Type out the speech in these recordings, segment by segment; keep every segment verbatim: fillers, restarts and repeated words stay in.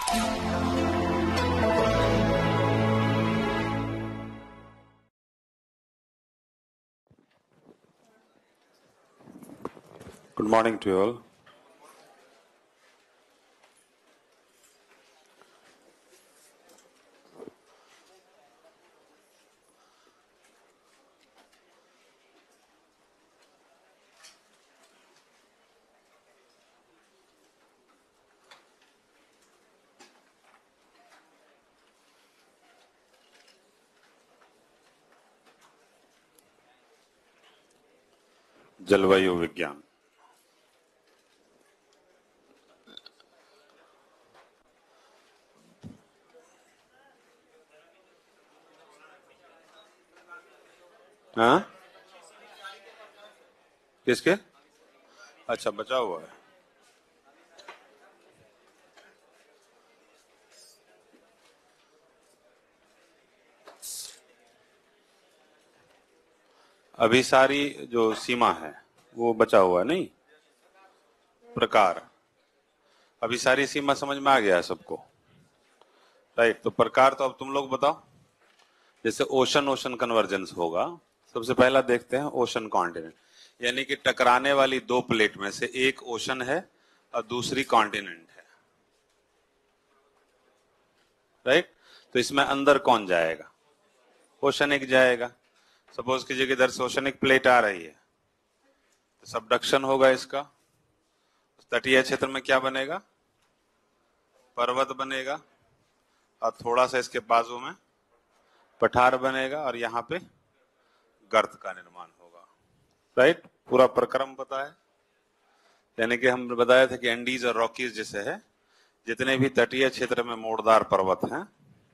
Good morning to you all. जलवायु विज्ञान। हाँ, किसके? अच्छा, बचा हुआ है। अभी सारी जो सीमा है वो बचा हुआ है, नहीं प्रकार। अभी सारी सीमा समझ में आ गया है सबको, राइट? तो प्रकार तो अब तुम लोग बताओ। जैसे ओशन ओशन कन्वर्जेंस होगा, सबसे पहला देखते हैं ओशन कॉन्टिनेंट, यानी कि टकराने वाली दो प्लेट में से एक ओशन है और दूसरी कॉन्टिनेंट है, राइट? तो इसमें अंदर कौन जाएगा? ओशनिक जाएगा। सपोज कीजिए कि इधर से ओशनिक प्लेट आ रही है तो सबडक्शन होगा इसका। तटीय क्षेत्र में क्या बनेगा? पर्वत बनेगा और थोड़ा सा इसके बाजू में पठार बनेगा और यहाँ पे गर्त का निर्माण होगा, राइट? पूरा प्रक्रम पता है। यानी कि हम बताए थे कि एंडीज और रॉकीज जैसे है, जितने भी तटीय क्षेत्र में मोड़दार पर्वत हैं,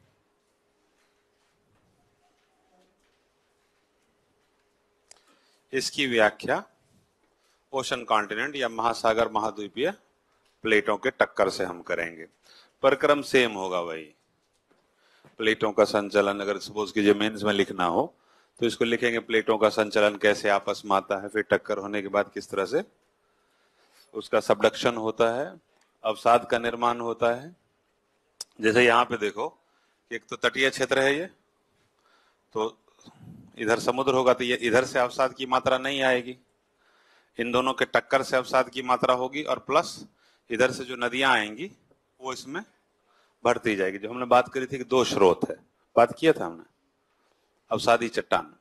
इसकी व्याख्या ओशन कॉन्टिनेंट या महासागर महाद्वीपीय प्लेटों के टक्कर से हम करेंगे। प्रक्रम सेम होगा वही। प्लेटों का संचलन, अगर सपोज कीजिए मेंस में लिखना हो तो इसको लिखेंगे प्लेटों का संचलन कैसे आपस में आता है, फिर टक्कर होने के बाद किस तरह से उसका सबडक्शन होता है, अवसाद का निर्माण होता है। जैसे यहाँ पे देखो कि एक तो तटीय क्षेत्र है ये, तो इधर समुद्र होगा तो ये इधर से अवसाद की मात्रा नहीं आएगी, इन दोनों के टक्कर से अवसाद की मात्रा होगी, और प्लस इधर से जो नदियां आएंगी वो इसमें बढ़ती जाएगी। जो हमने बात करी थी कि दो स्रोत है, बात किया था हमने, अवसादी चट्टान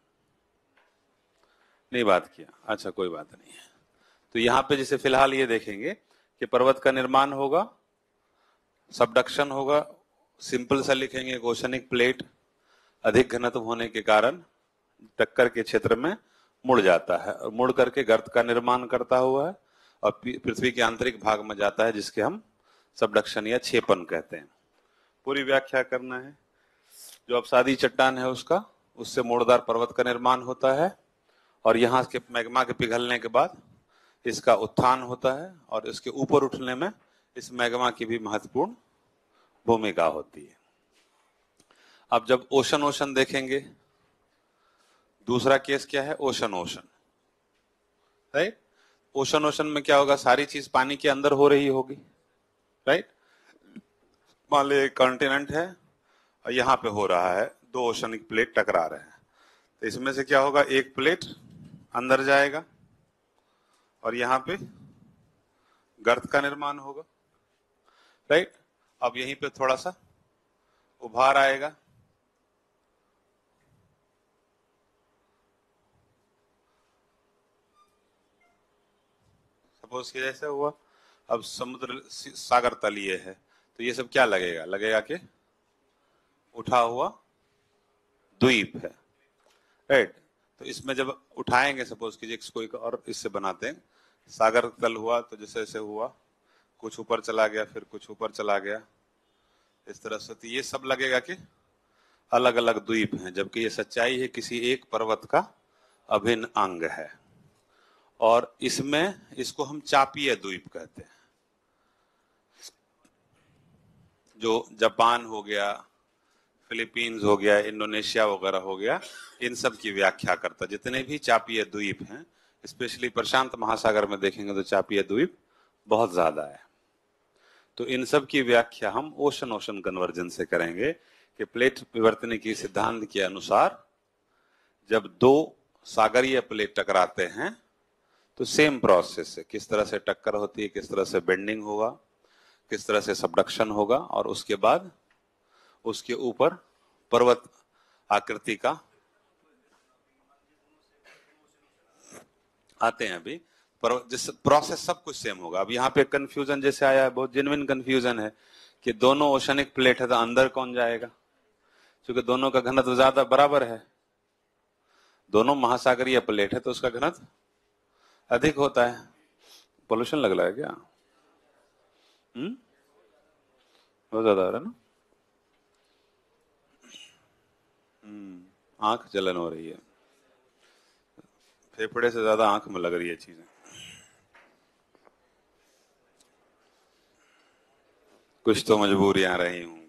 नहीं बात किया? अच्छा, कोई बात नहीं है। तो यहाँ पे जैसे फिलहाल ये देखेंगे कि पर्वत का निर्माण होगा, सबडक्शन होगा, सिंपल सा लिखेंगे ओशनिक प्लेट अधिक घनत्व होने के कारण टक्कर के क्षेत्र में मुड़ जाता है और मुड़ करके गर्त का निर्माण करता हुआ है और पृथ्वी के आंतरिक भाग में जाता है, जिसके हम सबडक्शन या छेपन कहते हैं। पूरी व्याख्या करना है। जो अवसादी चट्टान है उसका, उससे मोड़दार पर्वत का निर्माण होता है और यहाँ के मैग्मा के पिघलने के बाद इसका उत्थान होता है और इसके ऊपर उठने में इस मैग्मा की भी महत्वपूर्ण भूमिका होती है। अब जब ओशन ओशन देखेंगे, दूसरा केस क्या है? Ocean ocean, right? Ocean ocean में क्या होगा? सारी चीज पानी के अंदर हो रही होगी, राइट? मान लीजिए कॉन्टिनेंट है और यहाँ पे हो रहा है, दो ओशनिक प्लेट टकरा रहे हैं, तो इसमें से क्या होगा? एक प्लेट अंदर जाएगा और यहाँ पे गर्त का निर्माण होगा, राइट? अब यहीं पे थोड़ा सा उभार आएगा, सपोज कि जैसे हुआ। अब समुद्र सागर तलीय है तो ये सब क्या लगेगा? लगेगा कि उठा हुआ द्वीप है, राइट? तो इसमें जब उठाएंगे, सपोज कीजिए इसको एक और इससे बनाते हैं, सागर तल हुआ तो जैसे जैसे हुआ कुछ ऊपर चला गया, फिर कुछ ऊपर चला गया, इस तरह से, तो ये सब लगेगा कि अलग अलग द्वीप हैं, जबकि ये सच्चाई है किसी एक पर्वत का अभिन्न अंग है। और इसमें इसको हम चापीय द्वीप कहते हैं। जो जापान हो गया, फिलीपींस हो गया, इंडोनेशिया वगैरह हो गया, इन सब की व्याख्या करता। जितने भी चापीय द्वीप हैं, स्पेशली प्रशांत महासागर में देखेंगे तो चापीय द्वीप बहुत ज्यादा है। तो इन सब की व्याख्या हम ओशन ओशन कन्वर्जन से करेंगे कि प्लेट विवर्तनिकी सिद्धांत के अनुसार जब दो सागरीय प्लेट टकराते हैं तो सेम प्रोसेस है, किस तरह से टक्कर होती है, किस तरह से बेंडिंग होगा, किस तरह से सबडक्शन होगा, और उसके बाद उसके ऊपर पर्वत आकृति का आते हैं अभी पर जिस प्रोसेस सब कुछ सेम होगा। अब यहाँ पे कंफ्यूजन जैसे आया है, बहुत जेन्युइन कंफ्यूजन है कि दोनों ओशनिक प्लेट है तो अंदर कौन जाएगा, क्योंकि दोनों का घनत्व ज्यादा बराबर है। दोनों महासागरीय प्लेट है तो उसका घनत्व अधिक होता है। पोल्यूशन लग रहा है क्या? हम्म बहुत ज्यादा आ रहा है ना। हम्म आंख जलन हो रही है, फेफड़े से ज्यादा आंख में लग रही है चीजें। कुछ तो मजबूरियां रही होंगी।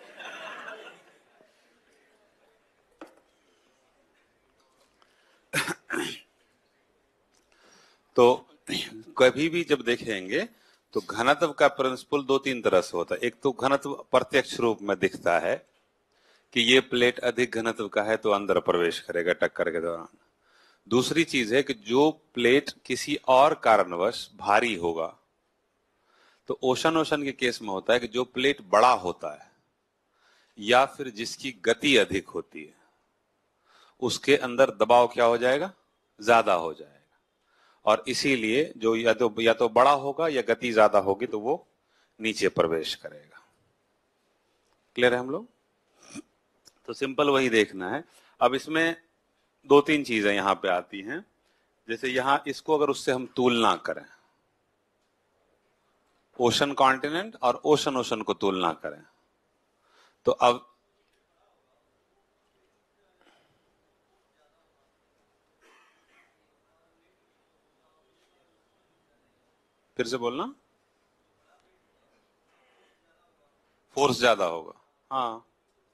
तो कभी भी जब देखेंगे तो घनत्व का प्रिंसिपल दो तीन तरह से होता है। एक तो घनत्व प्रत्यक्ष रूप में दिखता है कि ये प्लेट अधिक घनत्व का है तो अंदर प्रवेश करेगा टक्कर के दौरान। दूसरी चीज है कि जो प्लेट किसी और कारणवश भारी होगा, तो ओशन ओशन के केस में होता है कि जो प्लेट बड़ा होता है या फिर जिसकी गति अधिक होती है उसके अंदर दबाव क्या हो जाएगा, ज्यादा हो जाएगा, और इसीलिए जो या तो या तो बड़ा होगा या गति ज्यादा होगी तो वो नीचे प्रवेश करेगा। क्लियर है हम लोग? तो सिंपल वही देखना है। अब इसमें दो तीन चीजें यहां पे आती हैं। जैसे यहां इसको अगर उससे हम तुलना करें, ओशन कॉन्टिनेंट और ओशन ओशन को तुलना करें, तो अब फिर से बोलना, फोर्स ज्यादा होगा। हाँ,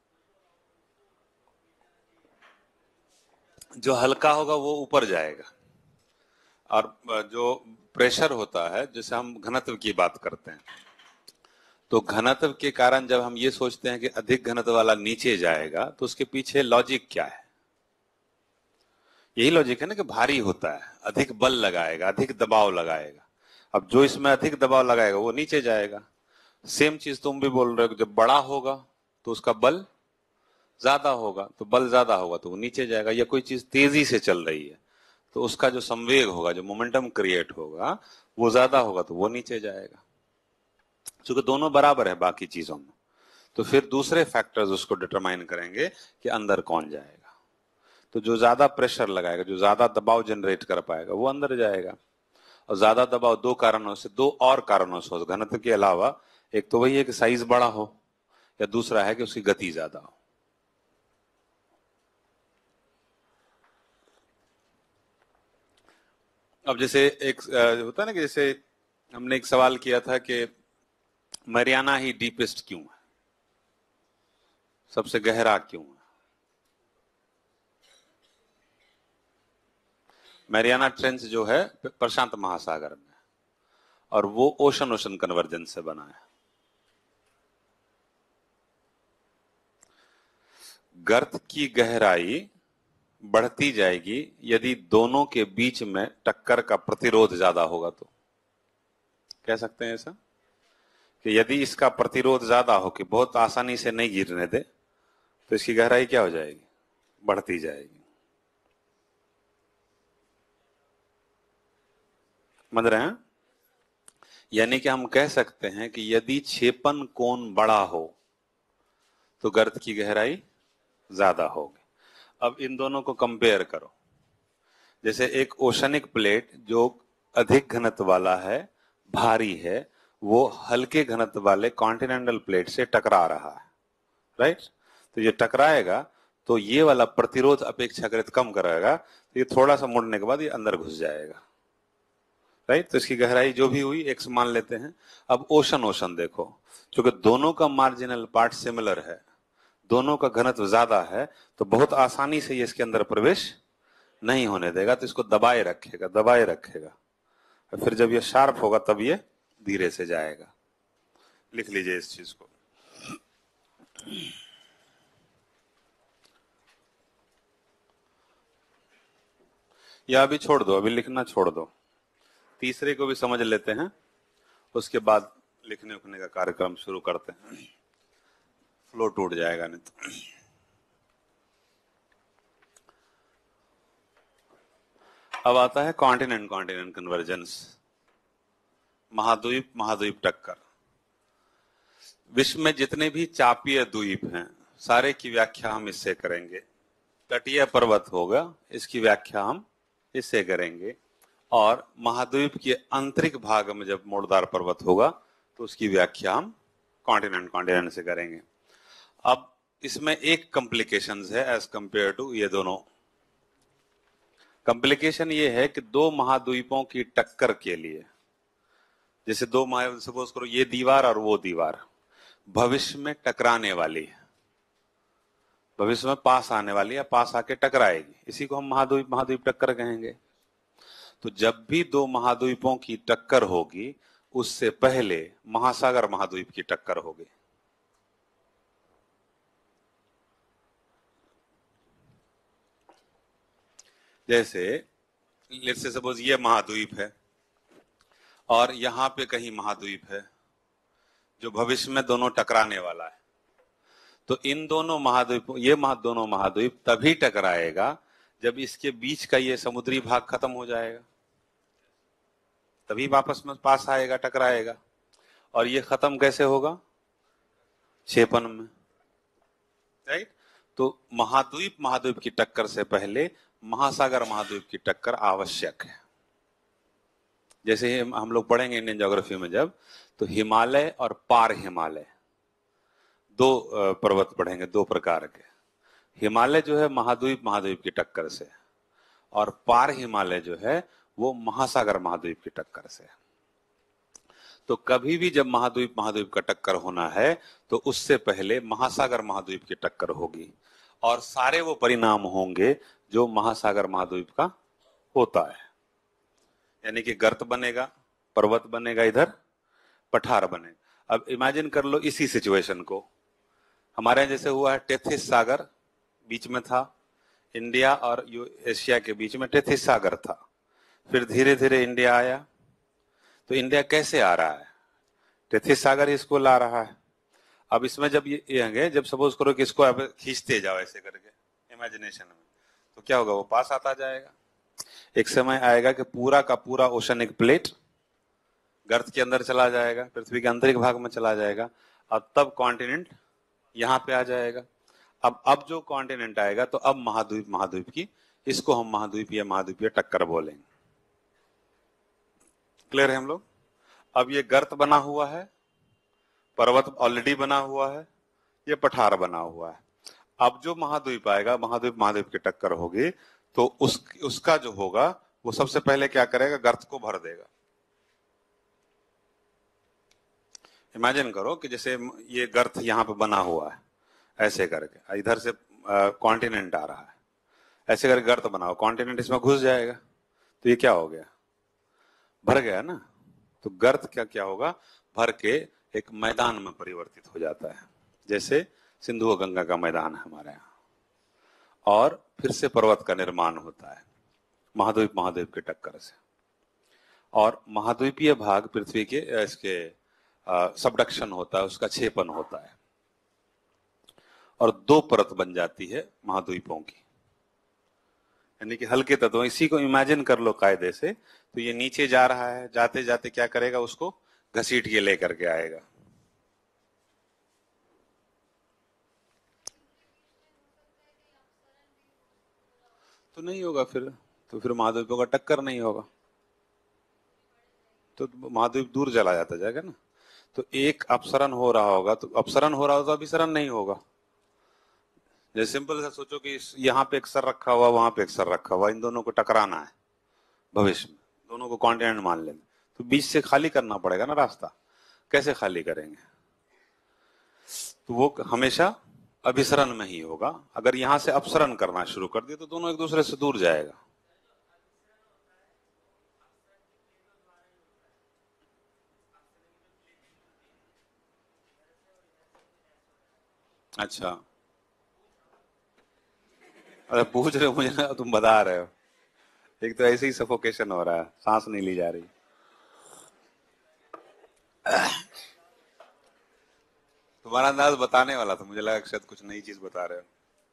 जो हल्का होगा वो ऊपर जाएगा, और जो प्रेशर होता है, जैसे हम घनत्व की बात करते हैं, तो घनत्व के कारण जब हम ये सोचते हैं कि अधिक घनत्व वाला नीचे जाएगा, तो उसके पीछे लॉजिक क्या है? यही लॉजिक है ना कि भारी होता है, अधिक बल लगाएगा, अधिक दबाव लगाएगा। अब जो इसमें अधिक दबाव लगाएगा वो नीचे जाएगा। सेम चीज तुम भी बोल रहे हो, जब बड़ा होगा तो उसका बल ज्यादा होगा, तो बल ज्यादा होगा तो वो नीचे जाएगा। या कोई चीज तेजी से चल रही है तो उसका जो संवेग होगा, जो मोमेंटम क्रिएट होगा, वो ज्यादा होगा तो वो नीचे जाएगा। क्योंकि दोनों बराबर है बाकी चीजों में, तो फिर दूसरे फैक्टर्स उसको डिटरमाइन करेंगे कि अंदर कौन जाएगा। तो जो ज्यादा प्रेशर लगाएगा, जो ज्यादा दबाव जनरेट कर पाएगा, वो अंदर जाएगा। और ज्यादा दबाव दो कारणों से, दो और कारणों से, घनत्व के अलावा, एक तो वही है कि साइज बड़ा हो, या दूसरा है कि उसकी गति ज्यादा हो। अब जैसे एक होता है ना कि जैसे हमने एक सवाल किया था कि मरियाना ही डीपेस्ट क्यों है, सबसे गहरा क्यों है? मैरियाना ट्रेंच जो है प्रशांत महासागर में, और वो ओशन ओशन कन्वर्जन से बना है। गर्त की गहराई बढ़ती जाएगी यदि दोनों के बीच में टक्कर का प्रतिरोध ज्यादा होगा। तो कह सकते हैं ऐसा कि यदि इसका प्रतिरोध ज्यादा हो कि बहुत आसानी से नहीं गिरने दे, तो इसकी गहराई क्या हो जाएगी, बढ़ती जाएगी। समझ रहे हैं? यानी कि हम कह सकते हैं कि यदि क्षेपण कोण बड़ा हो तो गर्त की गहराई ज्यादा होगी। अब इन दोनों को कंपेयर करो। जैसे एक ओशनिक प्लेट जो अधिक घनत्व वाला है, भारी है, वो हल्के घनत्व वाले कॉन्टिनेंटल प्लेट से टकरा रहा है, राइट? तो ये टकराएगा तो ये वाला प्रतिरोध अपेक्षाकृत कम कराएगा, तो ये थोड़ा सा मुड़ने के बाद ये अंदर घुस जाएगा, राइट? तो इसकी गहराई जो भी हुई एक्स मान लेते हैं। अब ओशन ओशन देखो, क्योंकि दोनों का मार्जिनल पार्ट सिमिलर है, दोनों का घनत्व ज्यादा है, तो बहुत आसानी से ये इसके अंदर प्रवेश नहीं होने देगा, तो इसको दबाए रखेगा, दबाए रखेगा, और फिर जब ये शार्प होगा तब ये धीरे से जाएगा। लिख लीजिए इस चीज को। या अभी छोड़ दो, अभी लिखना छोड़ दो, तीसरे को भी समझ लेते हैं, उसके बाद लिखने उखने का कार्यक्रम शुरू करते हैं, फ्लो टूट जाएगा नहीं तो। अब आता है कॉन्टिनेंट कॉन्टिनेंट कन्वर्जेंस, महाद्वीप महाद्वीप टक्कर। विश्व में जितने भी चापीय द्वीप हैं सारे की व्याख्या हम इससे करेंगे। तटीय पर्वत होगा, इसकी व्याख्या हम इससे करेंगे। और महाद्वीप के आंतरिक भाग में जब मोड़दार पर्वत होगा तो उसकी व्याख्या हम कॉन्टिनेंट कॉन्टिनेंट से करेंगे। अब इसमें एक कॉम्प्लिकेशंस है एज कंपेयर टू ये दोनों। कॉम्प्लिकेशन ये है कि दो महाद्वीपों की टक्कर के लिए, जैसे दो महा सपोज करो ये दीवार और वो दीवार भविष्य में टकराने वाली है, भविष्य में पास आने वाली है, पास आके टकराएगी, इसी को हम महाद्वीप महाद्वीप टक्कर कहेंगे। तो जब भी दो महाद्वीपों की टक्कर होगी उससे पहले महासागर महाद्वीप की टक्कर होगी। जैसे लेट्स से सपोज ये महाद्वीप है और यहां पे कहीं महाद्वीप है जो भविष्य में दोनों टकराने वाला है। तो इन दोनों महाद्वीपों, ये महा दोनों महाद्वीप तभी टकराएगा जब इसके बीच का ये समुद्री भाग खत्म हो जाएगा, तभी वापस में पास आएगा, टकराएगा। और ये खत्म कैसे होगा? क्षेपण में, राइट। तो महाद्वीप महाद्वीप की टक्कर से पहले महासागर महाद्वीप की टक्कर आवश्यक है। जैसे हम लोग पढ़ेंगे इंडियन ज्योग्राफी में जब, तो हिमालय और पार हिमालय दो पर्वत पढ़ेंगे, दो प्रकार के। हिमालय जो है महाद्वीप महाद्वीप की टक्कर से, और पार हिमालय जो है वो महासागर महाद्वीप की टक्कर से। तो कभी भी जब महाद्वीप महाद्वीप का टक्कर होना है तो उससे पहले महासागर महाद्वीप की टक्कर होगी, और सारे वो परिणाम होंगे जो महासागर महाद्वीप का होता है। यानी कि गर्त बनेगा, पर्वत बनेगा, इधर पठार बनेगा। अब इमेजिन कर लो इसी सिचुएशन को, हमारे यहाँ जैसे हुआ है टेथिस सागर बीच में था, इंडिया और एशिया के बीच में टेथिस सागर था, फिर धीरे धीरे इंडिया आया। तो इंडिया कैसे आ रहा है? टेथिस सागर इसको ला रहा है। अब इसमें जब ये ये जब सपोज करो कि इसको अब खींचते जाओ ऐसे करके इमेजिनेशन में, तो क्या होगा? वो पास आता जाएगा। एक समय आएगा कि पूरा का पूरा ओशनिक प्लेट गर्त के अंदर चला जाएगा, पृथ्वी के आंतरिक भाग में चला जाएगा, और तब कॉन्टिनेंट यहां पे आ जाएगा। अब अब जो कॉन्टिनेंट आएगा तो अब महाद्वीप महाद्वीप की, इसको हम महाद्वीप या महाद्वीपीय टक्कर बोलेंगे। क्लियर है हम लोग? अब ये गर्त बना हुआ है, पर्वत ऑलरेडी बना हुआ है, ये पठार बना हुआ है। अब जो महाद्वीप आएगा, महाद्वीप महाद्वीप की टक्कर होगी, तो उस उसका जो होगा वो सबसे पहले क्या करेगा? गर्त को भर देगा। इमेजिन करो कि जैसे ये गर्त यहाँ पे बना हुआ है ऐसे करके, इधर से कॉन्टिनेंट आ रहा है, ऐसे करके गर्त बना हुआ, कॉन्टिनेंट इसमें घुस जाएगा, तो ये क्या हो गया? भर गया ना। तो गर्त क्या क्या होगा? भर के एक मैदान में परिवर्तित हो जाता है, जैसे सिंधु और गंगा का मैदान है हमारे यहाँ, और फिर से पर्वत का निर्माण होता है महाद्वीप महाद्वीप के टक्कर से। और महाद्वीपीय भाग पृथ्वी के इसके सबडक्शन होता है, उसका क्षेपण होता है, और दो परत बन जाती है महाद्वीपों की, यानी कि हल्के तत्व। इसी को इमेजिन कर लो कायदे से, तो ये नीचे जा रहा है, जाते जाते क्या करेगा? उसको घसीट के लेकर के आएगा। तो नहीं होगा फिर, तो फिर महाद्वीपों का टक्कर नहीं होगा, तो महाद्वीप दूर चला जाता जाएगा ना। तो एक अपसरण हो रहा होगा, तो अपसरण हो रहा होगा तो अभिसरण नहीं होगा। जैसे सिंपल सा सोचो कि यहाँ पे एक सर रखा हुआ, वहां पे एक सर रखा हुआ, इन दोनों को टकराना है भविष्य में, दोनों को कॉन्टिनेंट मान लेंगे, तो बीच से खाली करना पड़ेगा ना रास्ता। कैसे खाली करेंगे? तो वो हमेशा अभिसरण में ही होगा। अगर यहां से अपसरण करना शुरू कर दिया तो दोनों एक दूसरे से दूर जाएगा। अच्छा, अरे पूछ रहे हो मुझे ना, तुम बता रहे हो। एक तो ऐसे ही सफोकेशन हो रहा है, सांस नहीं ली जा रही। तुम्हारा अंदाज बताने वाला था, मुझे लगा कि शायद कुछ नई चीज बता रहे हो।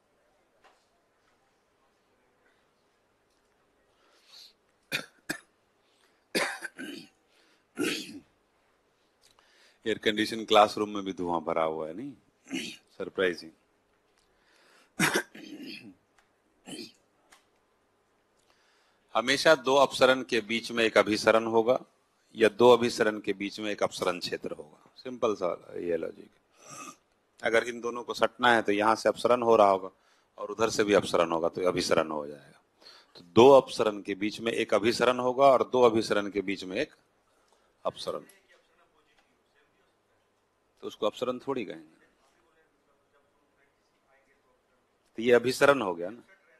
एयर कंडीशन क्लासरूम में भी धुआं भरा हुआ है, नहीं? सरप्राइजिंग। हमेशा दो अपसरण के बीच में एक अभिसरण होगा, या दो अभिसरण के बीच में एक अपसरण क्षेत्र होगा। सिंपल सा ये लॉजिक। अगर इन दोनों को सटना है तो यहां से अपसरण हो रहा होगा और उधर से भी अपसरण होगा, तो अभिसरण हो जाएगा। तो दो अपसरण के बीच में एक अभिसरण होगा और दो अभिसरण के बीच में एक अपसरण, तो उसको अपसरण थोड़ी कहेंगे। तो ये अभिसरण हो गया ना।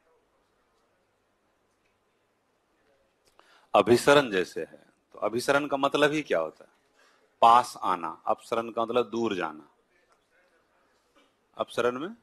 अभिसरण जैसे है, तो अभिसरण का मतलब ही क्या होता है? पास आना। अपसरण का मतलब दूर जाना। अपसरण में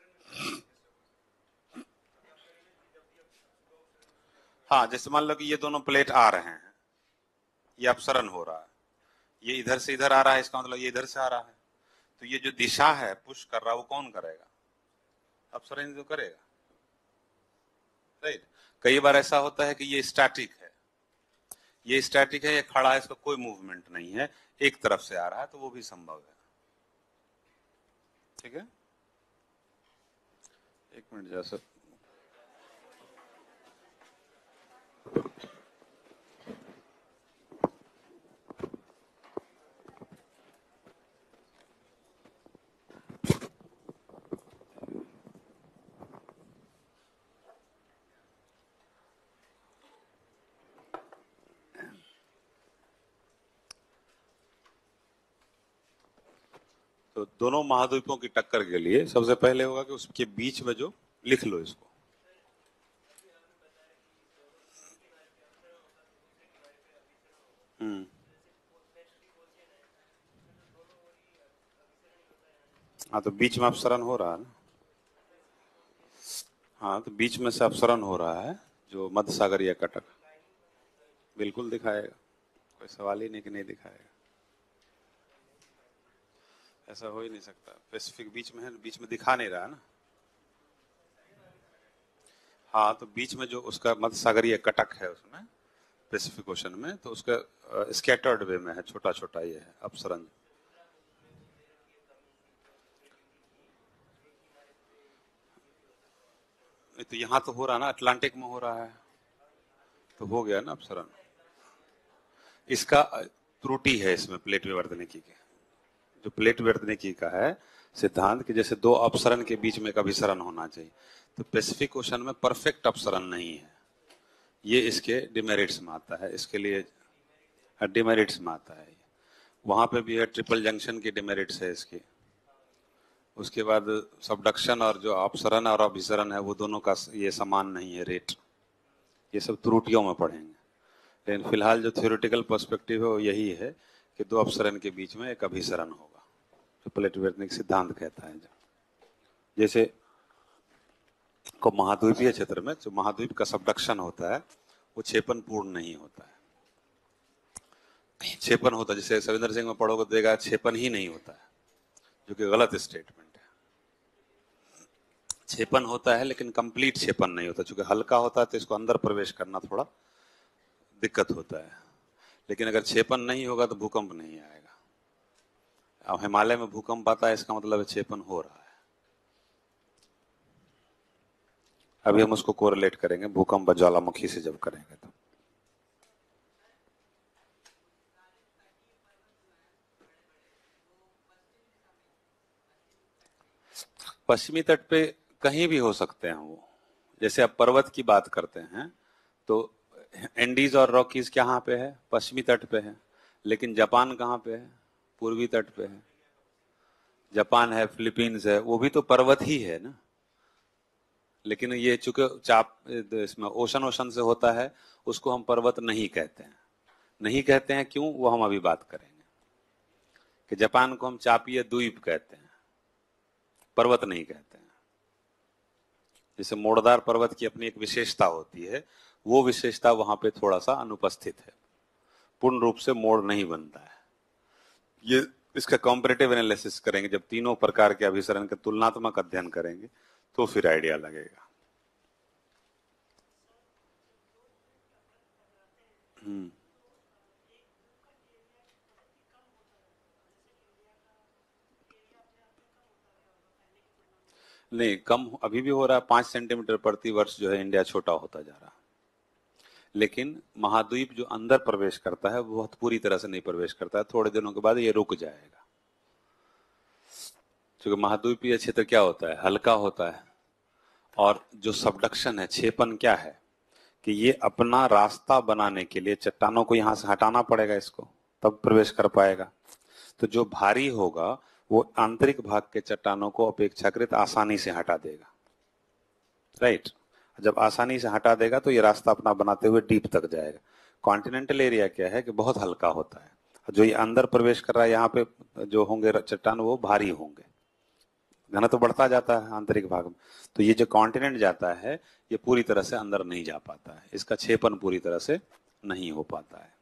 हाँ, जैसे मान लो कि ये दोनों प्लेट आ रहे हैं, ये अपसरण हो रहा है, ये इधर से इधर आ रहा है, इसका मतलब ये इधर से आ रहा है। तो ये जो दिशा है पुश कर रहा है, वो कौन करेगा? अपसरण तो करेगा, राइट। कई बार ऐसा होता है कि ये स्टैटिक है, ये स्टैटिक है, ये खड़ा है, इसका कोई मूवमेंट नहीं है, एक तरफ से आ रहा है, तो वो भी संभव है। ठीक है, एक मिनट जैसा। तो दोनों महाद्वीपों की टक्कर के लिए सबसे पहले होगा कि उसके बीच में जो, लिख लो इसको। हम्म हाँ, तो बीच में अपसरण हो रहा है ना। हाँ, तो बीच में से अपसरण हो रहा है, जो मध्य सागरीय कटक। बिल्कुल दिखाएगा, कोई सवाल ही नहीं कि नहीं दिखाएगा। ऐसा हो ही नहीं सकता। पैसिफिक बीच में है, बीच में दिखा नहीं रहा ना। हाँ, तो बीच में जो उसका मध्य सागरीय कटक है उसमें, पैसिफिक ओशन में, तो उसका स्कैटर्ड वे में है, छोटा छोटा ये है अपसरण। तो यहाँ तो हो रहा ना, अटलांटिक में हो रहा है, तो हो गया ना अपसरण। इसका त्रुटि है इसमें प्लेट विवर्तनिकी के। जो प्लेट विवर्तनिकी का है सिद्धांत कि जैसे दो अपसरण के बीच में एक अभिसरण होना चाहिए, तो पैसिफिक ओशन में परफेक्ट अपसरण नहीं है। ये इसके डिमेरिट्स में आता है, इसके लिए डिमेरिट्स में आता है। वहां पे भी है, ट्रिपल जंक्शन की डिमेरिट्स है इसकी। उसके बाद सबडक्शन और जो अपसरण और अभिसरण है, वो दोनों का ये समान नहीं है रेट। ये सब त्रुटियों में पढ़ेंगे, लेकिन फिलहाल जो थ्योरेटिकल पर्सपेक्टिव है वो यही है कि दो अपसरण के बीच में एक अभिसरण होगा, जो प्लेट विवर्तनिक सिद्धांत कहता है। जैसे को महाद्वीपीय क्षेत्र में जो महाद्वीप का सबडक्शन होता है, वो छेपन पूर्ण नहीं होता है। छेपन होता है, जैसे सविंदर सिंह में पढ़ोगे तो देखा छेपन ही नहीं होता है, जो कि गलत स्टेटमेंट है। छेपन होता है लेकिन कंप्लीट छेपन नहीं होता, चूंकि हल्का होता है तो इसको अंदर प्रवेश करना थोड़ा दिक्कत होता है। लेकिन अगर छेपन नहीं होगा तो भूकंप नहीं आएगा। अब हिमालय में भूकंप आता है, इसका मतलब है छेपन हो रहा है। अभी हम उसको कोरिलेट करेंगे भूकंप ज्वालामुखी से जब करेंगे तो। पश्चिमी तट पे कहीं भी हो सकते हैं वो। जैसे अब पर्वत की बात करते हैं तो एंडीज और रॉकीज कहाँ पे है? पश्चिमी तट पे है। लेकिन जापान कहाँ पे है? पूर्वी तट पे है। जापान है, फिलीपींस है, वो भी तो पर्वत ही है ना। लेकिन ये चूंकि चाप इसमें ओशन ओशन से होता है, उसको हम पर्वत नहीं कहते हैं। नहीं कहते हैं क्यों, वो हम अभी बात करेंगे। कि जापान को हम चापीय द्वीप कहते हैं, पर्वत नहीं कहते हैं। जैसे मोड़दार पर्वत की अपनी एक विशेषता होती है, वो विशेषता वहां पे थोड़ा सा अनुपस्थित है, पूर्ण रूप से मोड़ नहीं बनता है। ये इसका कॉम्परेटिव एनालिसिस करेंगे, जब तीनों प्रकार के अभिसरण का तुलनात्मक अध्ययन करेंगे तो फिर आइडिया लगेगा। हम्म नहीं, कम अभी भी हो रहा है। पांच सेंटीमीटर प्रति वर्ष जो है इंडिया छोटा होता जा रहा है, लेकिन महाद्वीप जो अंदर प्रवेश करता है वो बहुत पूरी तरह से नहीं प्रवेश करता है, थोड़े दिनों के बाद ये रुक जाएगा। क्योंकि महाद्वीपीय क्षेत्र क्या होता है, हल्का होता है, और जो सबडक्शन है, छेपन क्या है कि ये अपना रास्ता बनाने के लिए चट्टानों को यहां से हटाना पड़ेगा, इसको तब प्रवेश कर पाएगा। तो जो भारी होगा वो आंतरिक भाग के चट्टानों को अपेक्षाकृत आसानी से हटा देगा, राइट। जब आसानी से हटा देगा तो ये रास्ता अपना बनाते हुए डीप तक जाएगा। कॉन्टिनेंटल एरिया क्या है कि बहुत हल्का होता है, जो ये अंदर प्रवेश कर रहा है यहाँ पे जो होंगे चट्टान वो भारी होंगे, घनत्व तो बढ़ता जाता है आंतरिक भाग में। तो ये जो कॉन्टिनेंट जाता है ये पूरी तरह से अंदर नहीं जा पाता है, इसका छेपन पूरी तरह से नहीं हो पाता है।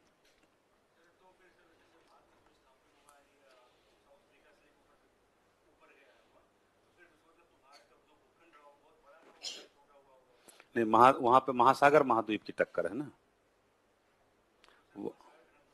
नहीं, महा वहां पे महासागर महाद्वीप की टक्कर है ना। वो-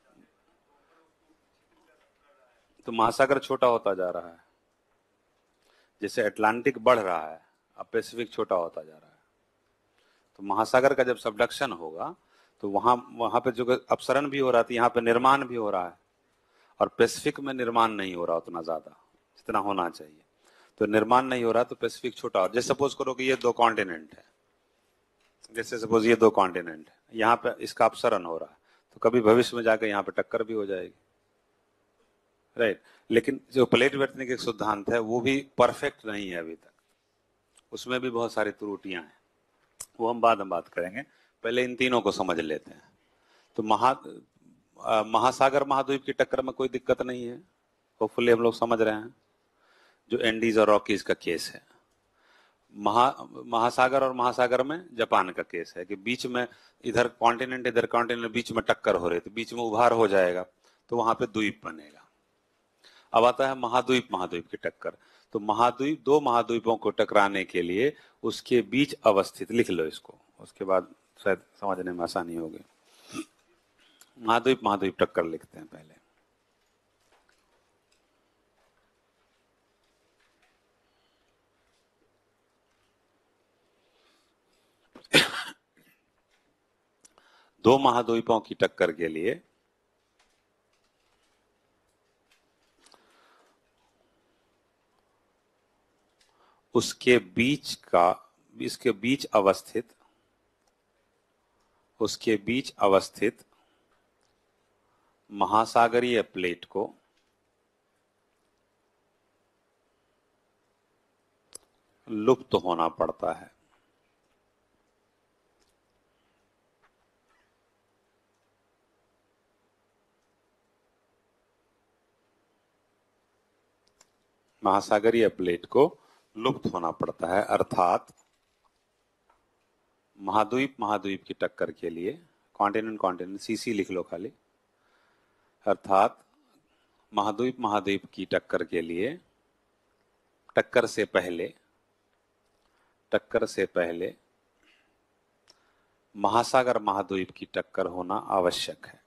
तो महासागर छोटा होता जा रहा है, जैसे अटलांटिक बढ़ रहा है, अब पैसिफिक छोटा होता जा रहा है। तो महासागर का जब सबडक्शन होगा तो वहां वहां पे जो अपसरण भी हो रहा था, यहाँ पे निर्माण भी हो रहा है, और पैसिफिक में निर्माण नहीं हो रहा उतना ज्यादा जितना होना चाहिए। तो निर्माण नहीं हो रहा तो पैसिफिक छोटा हो। जैसे सपोज करो कि ये दो कॉन्टिनेंट है, जैसे सपोज ये दो कॉन्टिनेंट है, यहाँ पे इसका अपसरण हो रहा है, तो कभी भविष्य में जाकर यहाँ पे टक्कर भी हो जाएगी, राइट। लेकिन जो प्लेट वर्तनी एक सिद्धांत है वो भी परफेक्ट नहीं है अभी तक, उसमें भी बहुत सारी त्रुटियां हैं, वो हम बाद में बात करेंगे। पहले इन तीनों को समझ लेते हैं। तो महा अ, महासागर महाद्वीप की टक्कर में कोई दिक्कत नहीं है, होपफुली हम लोग समझ रहे हैं। जो एंडीज और रॉकीज का केस है, महा महासागर और महासागर में जापान का केस है कि बीच में इधर कॉन्टिनेंट इधर कॉन्टिनेंट बीच में टक्कर हो रही, तो बीच में उभार हो जाएगा, तो वहां पे द्वीप बनेगा। अब आता है महाद्वीप महाद्वीप की टक्कर। तो महाद्वीप, दो महाद्वीपों को टकराने के लिए उसके बीच अवस्थित, लिख लो इसको, उसके बाद शायद समझने में आसानी होगी। महाद्वीप महाद्वीप टक्कर लिखते हैं पहले। दो महाद्वीपों की टक्कर के लिए उसके बीच का, इसके बीच अवस्थित, उसके बीच अवस्थित महासागरीय प्लेट को लुप्त होना पड़ता है। महासागरीय प्लेट को लुप्त होना पड़ता है, अर्थात महाद्वीप महाद्वीप की टक्कर के लिए, कॉन्टिनेंट कॉन्टिनेंट सीसी लिख लो खाली, अर्थात महाद्वीप महाद्वीप की टक्कर के लिए टक्कर से पहले, टक्कर से पहले महासागर महाद्वीप की टक्कर होना आवश्यक है।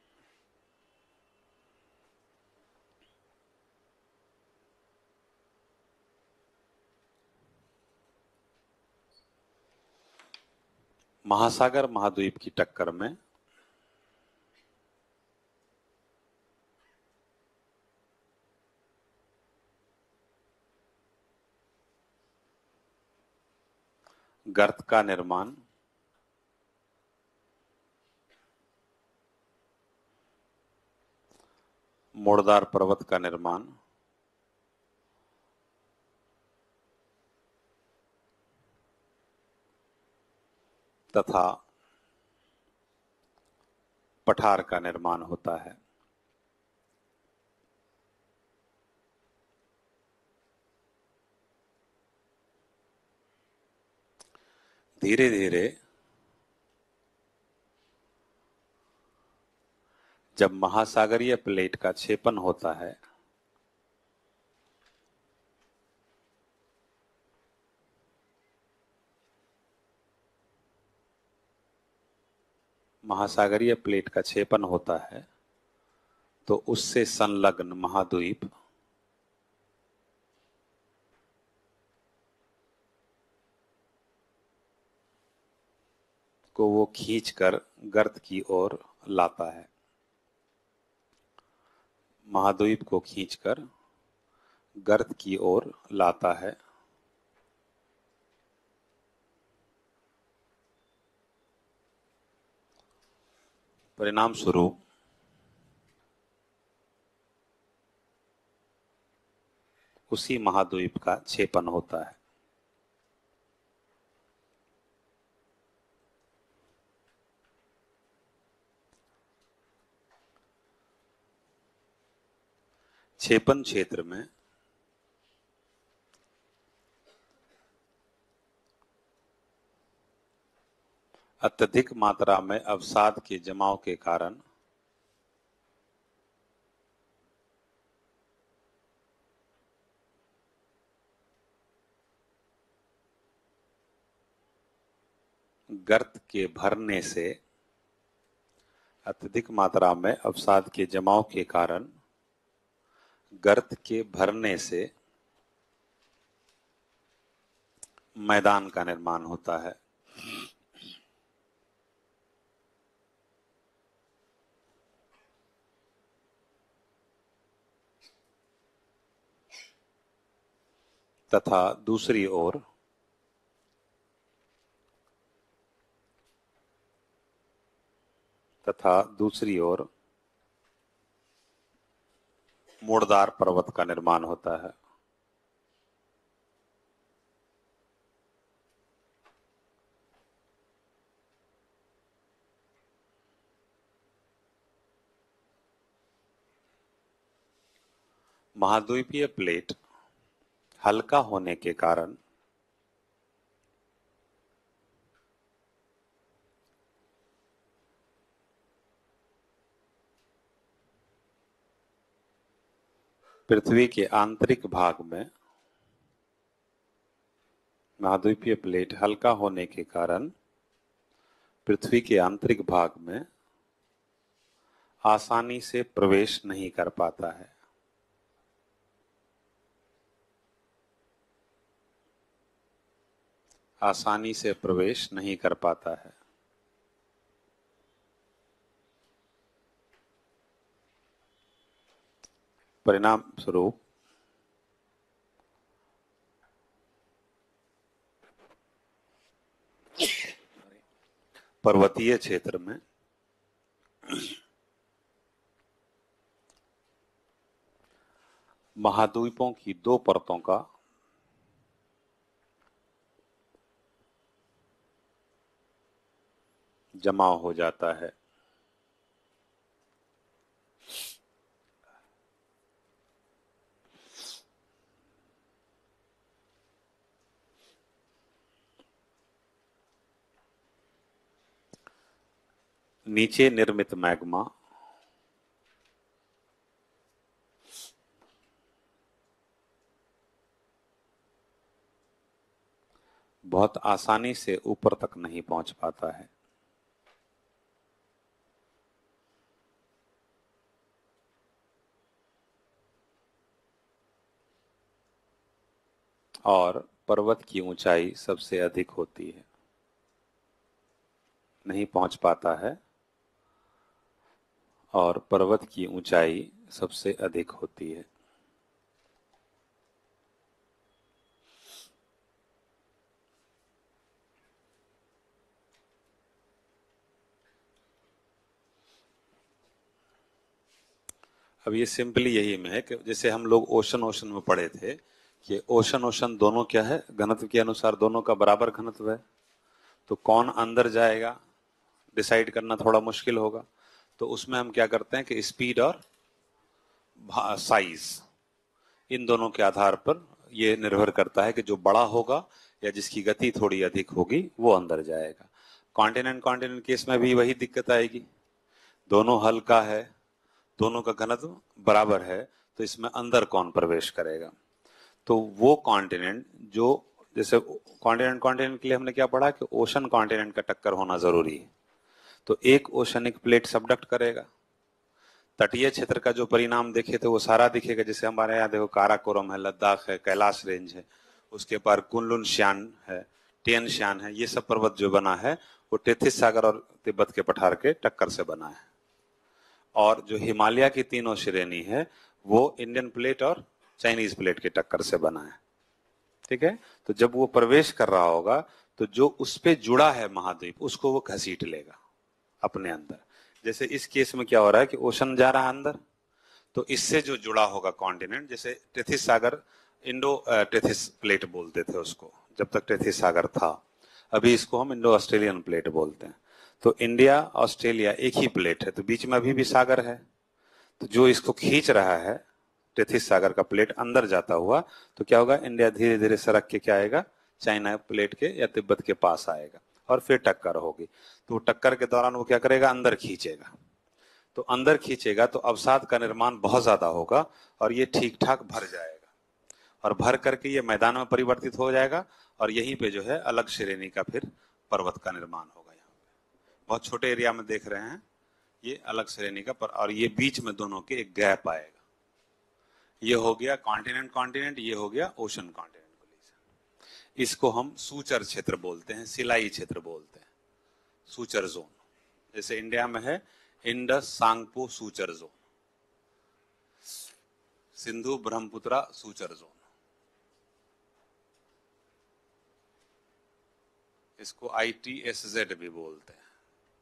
महासागर महाद्वीप की टक्कर में गर्त का निर्माण, मोड़दार पर्वत का निर्माण, तथा पठार का निर्माण होता है। धीरे धीरे जब महासागरीय प्लेट का क्षेपण होता है महासागरीय प्लेट का क्षेपण होता है तो उससे संलग्न महाद्वीप को वो खींचकर गर्त की ओर लाता है। महाद्वीप को खींचकर गर्त की ओर लाता है। परिणाम स्वरूप उसी महाद्वीप का क्षेपण होता है। क्षेपण क्षेत्र में अत्यधिक मात्रा में अवसाद के जमाव के कारण गर्त के भरने से अत्यधिक मात्रा में अवसाद के जमाव के कारण गर्त के भरने से मैदान का निर्माण होता है। तथा दूसरी ओर तथा दूसरी ओर मुड़दार पर्वत का निर्माण होता है। महाद्वीपीय प्लेट हल्का होने के कारण पृथ्वी के आंतरिक भाग में महाद्वीपीय प्लेट हल्का होने के कारण पृथ्वी के आंतरिक भाग में आसानी से प्रवेश नहीं कर पाता है। आसानी से प्रवेश नहीं कर पाता है। परिणाम स्वरूप पर्वतीय क्षेत्र में महाद्वीपों की दो परतों का जमाव हो जाता है। नीचे निर्मित मैग्मा बहुत आसानी से ऊपर तक नहीं पहुंच पाता है। और पर्वत की ऊंचाई सबसे अधिक होती है। नहीं पहुंच पाता है और पर्वत की ऊंचाई सबसे अधिक होती है। अब ये सिंपली यही में है कि जैसे हम लोग ओशन ओशन में पढ़े थे कि ओशन ओशन दोनों क्या है, घनत्व के अनुसार दोनों का बराबर घनत्व है, तो कौन अंदर जाएगा डिसाइड करना थोड़ा मुश्किल होगा। तो उसमें हम क्या करते हैं कि स्पीड और साइज इन दोनों के आधार पर ये निर्भर करता है कि जो बड़ा होगा या जिसकी गति थोड़ी अधिक होगी वो अंदर जाएगा। कॉन्टिनेंट कॉन्टिनेंट केस में भी वही दिक्कत आएगी, दोनों हल्का है, दोनों का घनत्व बराबर है, तो इसमें अंदर कौन प्रवेश करेगा? तो वो कॉन्टिनेंट जो, जैसे कॉन्टिनेंट कॉन्टिनेंट के लिए हमने क्या पढ़ा कि ओशन कॉन्टिनेंट का टक्कर होना जरूरी है। तो एक ओशनिक प्लेट सबडक्ट करेगा, तटीय क्षेत्र का जो परिणाम देखे थे वो सारा दिखेगा। जैसे हमारे यहाँ देखो काराकोरम है, लद्दाख है, कैलाश रेंज है, उसके पार कुनलुन श्यान है, टियन श्यान है, ये सब पर्वत जो बना है वो टेथिस सागर और तिब्बत के पठार के टक्कर से बना है। और जो हिमालय की तीनों श्रेणी है वो इंडियन प्लेट और चाइनीज प्लेट के टक्कर से बना है। ठीक है, तो जब वो प्रवेश कर रहा होगा तो जो उस पे जुड़ा है महाद्वीप उसको वो घसीट लेगा अपने अंदर। जैसे इस केस में क्या हो रहा है कि ओशन जा रहा है अंदर, तो इससे जो जुड़ा होगा कॉन्टिनेंट, जैसे टेथिस सागर, इंडो टेथिस प्लेट बोलते थे उसको जब तक टेथिस सागर था, अभी इसको हम इंडो ऑस्ट्रेलियन प्लेट बोलते हैं। तो इंडिया ऑस्ट्रेलिया एक ही प्लेट है, तो बीच में अभी भी सागर है, तो जो इसको खींच रहा है टेथिस सागर का प्लेट अंदर जाता हुआ, तो क्या होगा, इंडिया धीरे धीरे सरक के क्या आएगा, चाइना प्लेट के या तिब्बत के पास आएगा और फिर टक्कर होगी। तो टक्कर के दौरान वो क्या करेगा, अंदर खींचेगा। तो अंदर खींचेगा तो अवसाद का निर्माण बहुत ज्यादा होगा और ये ठीक ठाक भर जाएगा, और भर करके ये मैदान में परिवर्तित हो जाएगा, और यहीं पे जो है अलग श्रेणी का फिर पर्वत का निर्माण होगा। यहाँ पे बहुत छोटे एरिया में देख रहे हैं ये अलग श्रेणी का पर, और ये बीच में दोनों के एक गैप आएगा। ये हो गया कॉन्टिनेंट कॉन्टिनेंट, ये हो गया ओशन कॉन्टिनेंट कोलिजन। इसको हम सूचर क्षेत्र बोलते हैं, सिलाई क्षेत्र बोलते हैं, सूचर जोन। जैसे इंडिया में है Indus Tsangpo suture zone, Sindhu Brahmaputra suture zone, इसको आई टी एस जेड भी बोलते हैं।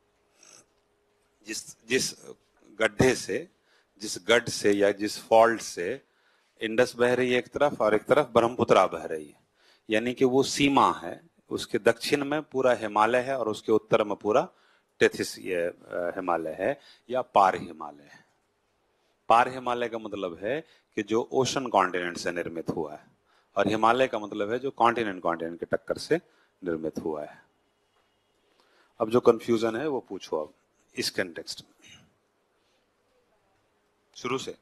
जिस जिस गड्ढे से, जिस गढ़ से या जिस फॉल्ट से इंडस बह रही है एक तरफ और एक तरफ ब्रह्मपुत्रा बह रही है, यानी कि वो सीमा है, उसके दक्षिण में पूरा हिमालय है और उसके उत्तर में पूरा टेथिस ये हिमालय है या पार हिमालय है। पार हिमालय का मतलब है कि जो ओशन कॉन्टिनेंट से निर्मित हुआ है, और हिमालय का मतलब है जो कॉन्टिनेंट कॉन्टिनेंट के टक्कर से निर्मित हुआ है। अब जो कंफ्यूजन है वो पूछो अब इस कंटेक्स्ट में, शुरू से।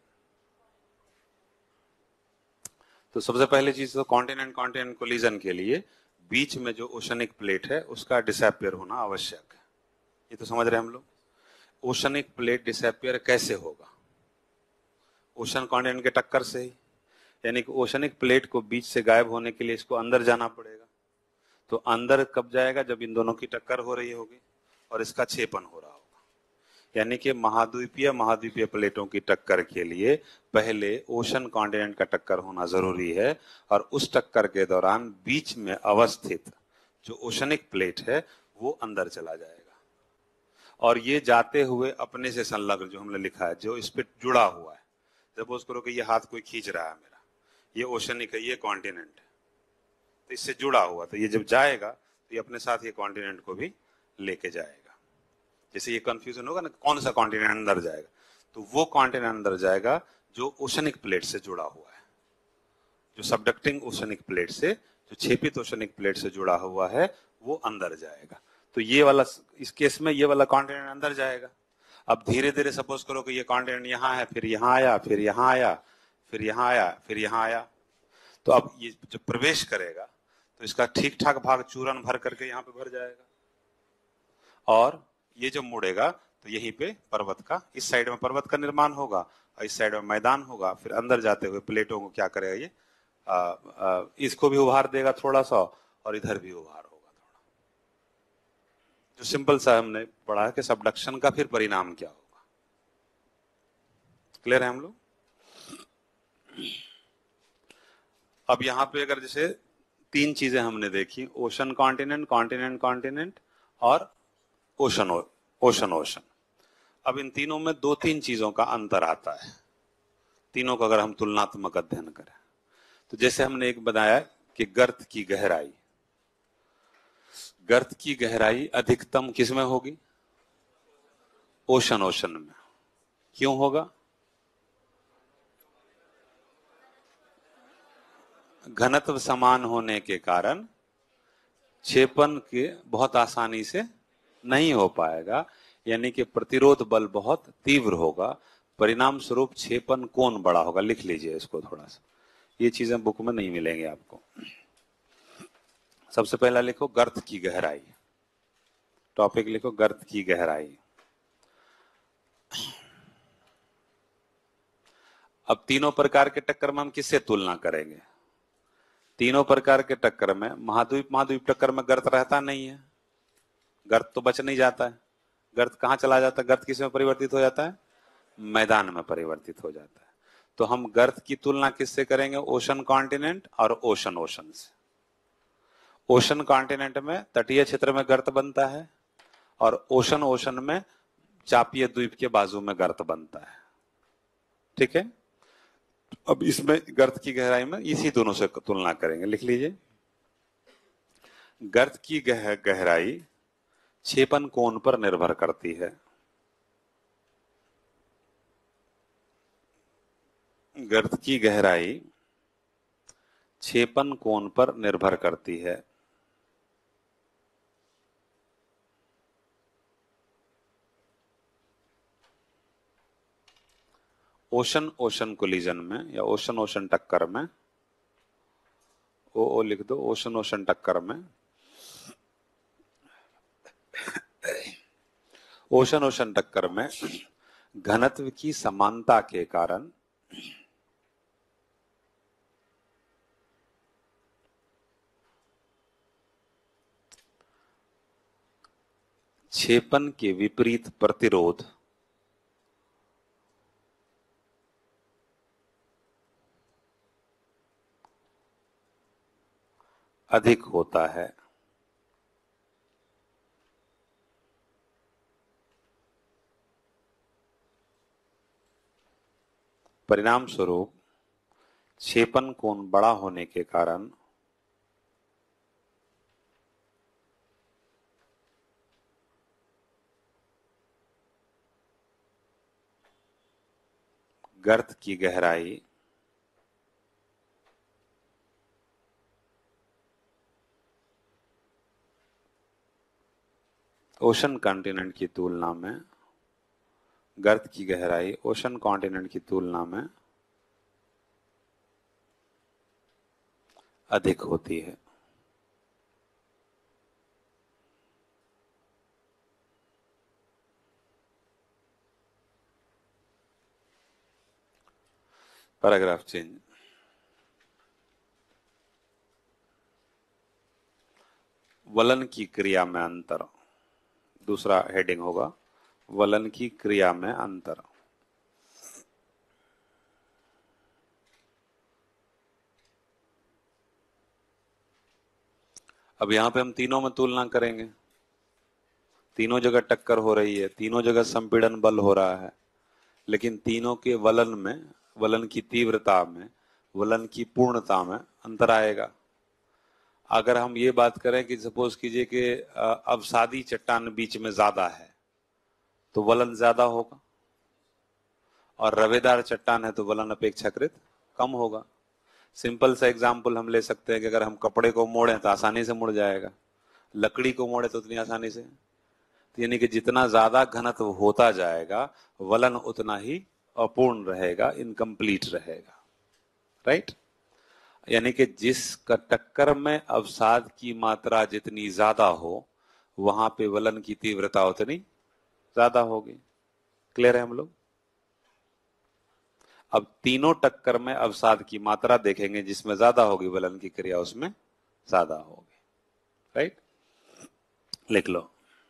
तो सबसे पहली चीज तो कॉन्टिनेंट कॉन्टिनेंट कोलिजन के लिए बीच में जो ओशनिक प्लेट है उसका डिसअपियर होना आवश्यक है। ये तो समझ रहे हैं हम लोग। ओशनिक प्लेट डिसअपियर कैसे होगा? ओशन कॉन्टिनेंट के टक्कर से ही, यानी कि ओशनिक प्लेट को बीच से गायब होने के लिए इसको अंदर जाना पड़ेगा। तो अंदर कब जाएगा? जब इन दोनों की टक्कर हो रही होगी और इसका छेपन हो रहा होगा। यानी कि महाद्वीपीय महाद्वीपीय प्लेटों की टक्कर के लिए पहले ओशन कॉन्टिनेंट का टक्कर होना जरूरी है, और उस टक्कर के दौरान बीच में अवस्थित जो ओशनिक प्लेट है वो अंदर चला जाएगा, और ये जाते हुए अपने से संलग्न जो हमने लिखा है, जो इस पे जुड़ा हुआ है। सपोज करो कि ये हाथ कोई खींच रहा है मेरा, ये ओशनिक है, ये कॉन्टिनेंट है, तो इससे जुड़ा हुआ, तो ये जब जाएगा तो ये अपने साथ ये कॉन्टिनेंट को भी लेके जाएगा। जैसे ये कंफ्यूजन होगा ना कौन सा कॉन्टिनेंट अंदर जाएगा, तो वो कॉन्टिनेंट अंदर जाएगा जो ओशनिक प्लेट से जुड़ा हुआ है, जो सबडक्टिंग ओशनिक प्लेट से, जो छेपित ओशनिक प्लेट से जुड़ा हुआ है वो अंदर जाएगा। तो ये वाला, इस केस में ये वाला कॉन्टिनेंट अंदर जाएगा। अब धीरे धीरे सपोज करो कि ये कॉन्टिनेंट यहाँ है, फिर यहाँ आया, फिर यहाँ आया, फिर यहाँ आया, फिर यहाँ आया, तो अब ये जब प्रवेश करेगा तो इसका ठीक ठाक भाग चूरन भर करके यहाँ पे भर जाएगा, और ये जब मुड़ेगा तो यहीं पे पर्वत का, इस साइड में पर्वत का निर्माण होगा और इस साइड में मैदान होगा। फिर अंदर जाते हुए प्लेटों को क्या करेगा, ये आ, आ, इसको भी उभार देगा थोड़ा सा, और इधर भी उभार होगा थोड़ा। जो सिंपल सा हमने पढ़ा कि सबडक्शन का फिर परिणाम क्या होगा। क्लियर है हम लोग? अब यहाँ पे अगर जैसे तीन चीजें हमने देखी, ओशन कॉन्टिनेंट, कॉन्टिनेंट कॉन्टिनेंट और ओशन ओशन ओशन। अब इन तीनों में दो तीन चीजों का अंतर आता है, तीनों का अगर हम तुलनात्मक अध्ययन करें। तो जैसे हमने एक बताया कि गर्त की गहराई, गर्त की गहराई अधिकतम किस में होगी? ओशन ओशन में। क्यों होगा? घनत्व समान होने के कारण क्षेपण के बहुत आसानी से नहीं हो पाएगा, यानी कि प्रतिरोध बल बहुत तीव्र होगा, परिणाम स्वरूप क्षेपण कोण बड़ा होगा। लिख लीजिए इसको थोड़ा सा, ये चीजें बुक में नहीं मिलेंगे आपको। सबसे पहला लिखो गर्त की गहराई, टॉपिक लिखो गर्त की गहराई। अब तीनों प्रकार के टक्कर में हम किससे तुलना करेंगे? तीनों प्रकार के टक्कर में महाद्वीप महाद्वीप टक्कर में गर्त रहता नहीं है, गर्त तो बच नहीं जाता है। गर्त कहां चला जाता है? गर्त किस में परिवर्तित हो जाता है? मैदान में परिवर्तित हो जाता है। तो हम गर्त की तुलना किससे करेंगे? ओशन कॉन्टिनेंट और ओशन ओशन से। ओशन कॉन्टिनेंट में तटीय क्षेत्र में गर्त बनता है और ओशन ओशन में चापीय द्वीप के बाजू में गर्त बनता है। ठीक है, अब इसमें गर्त की गहराई में इसी दोनों से तुलना करेंगे। लिख लीजिए, गर्त की गह, गहराई क्षेपण कोण पर निर्भर करती है। गर्त की गहराई क्षेपण कोण पर निर्भर करती है। ओशन ओशन कोलिजन में या ओशन ओशन टक्कर में, ओ ओ लिख दो, ओशन ओशन टक्कर में, ओशन ओशन टक्कर में घनत्व की समानता के कारण क्षेपण के विपरीत प्रतिरोध अधिक होता है। परिणाम स्वरूप क्षेपण कोण बड़ा होने के कारण गर्त की गहराई ओशन कॉन्टिनेंट की तुलना में गर्त की गहराई ओशन कॉन्टिनेंट की तुलना में अधिक होती है। Paragraph change. वलन की क्रिया में अंतर, दूसरा हेडिंग होगा वलन की क्रिया में अंतर। अब यहां पे हम तीनों में तुलना करेंगे, तीनों जगह टक्कर हो रही है, तीनों जगह संपीड़न बल हो रहा है, लेकिन तीनों के वलन में, वलन की तीव्रता में, वलन की पूर्णता में अंतर आएगा। अगर हम ये बात करें कि सपोज कीजिए कि अवसादी चट्टान बीच में ज्यादा है तो वलन ज्यादा होगा, और रवेदार चट्टान है तो वलन अपेक्षाकृत कम होगा। सिंपल सा एग्जाम्पल हम ले सकते हैं कि अगर हम कपड़े को मोड़ें तो आसानी से मुड़ जाएगा, लकड़ी को मोड़े तो उतनी आसानी से, तो यानी कि जितना ज्यादा घनत्व होता जाएगा वलन उतना ही अपूर्ण रहेगा, इनकम्प्लीट रहेगा। राइट, यानी कि जिस टक्कर में अवसाद की मात्रा जितनी ज्यादा हो वहां पे वलन की तीव्रता उतनी ज्यादा होगी। क्लियर है हम लोग? अब तीनों टक्कर में अवसाद की मात्रा देखेंगे, जिसमें ज्यादा होगी वलन की क्रिया उसमें ज्यादा होगी। राइट, लिख लो,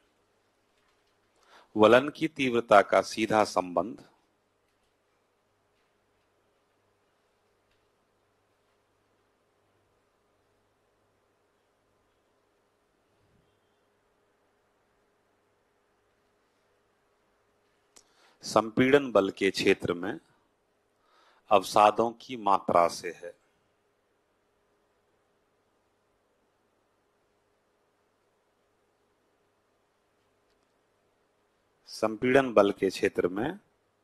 वलन की तीव्रता का सीधा संबंध संपीड़न बल के क्षेत्र में अवसादों की मात्रा से है। संपीड़न बल के क्षेत्र में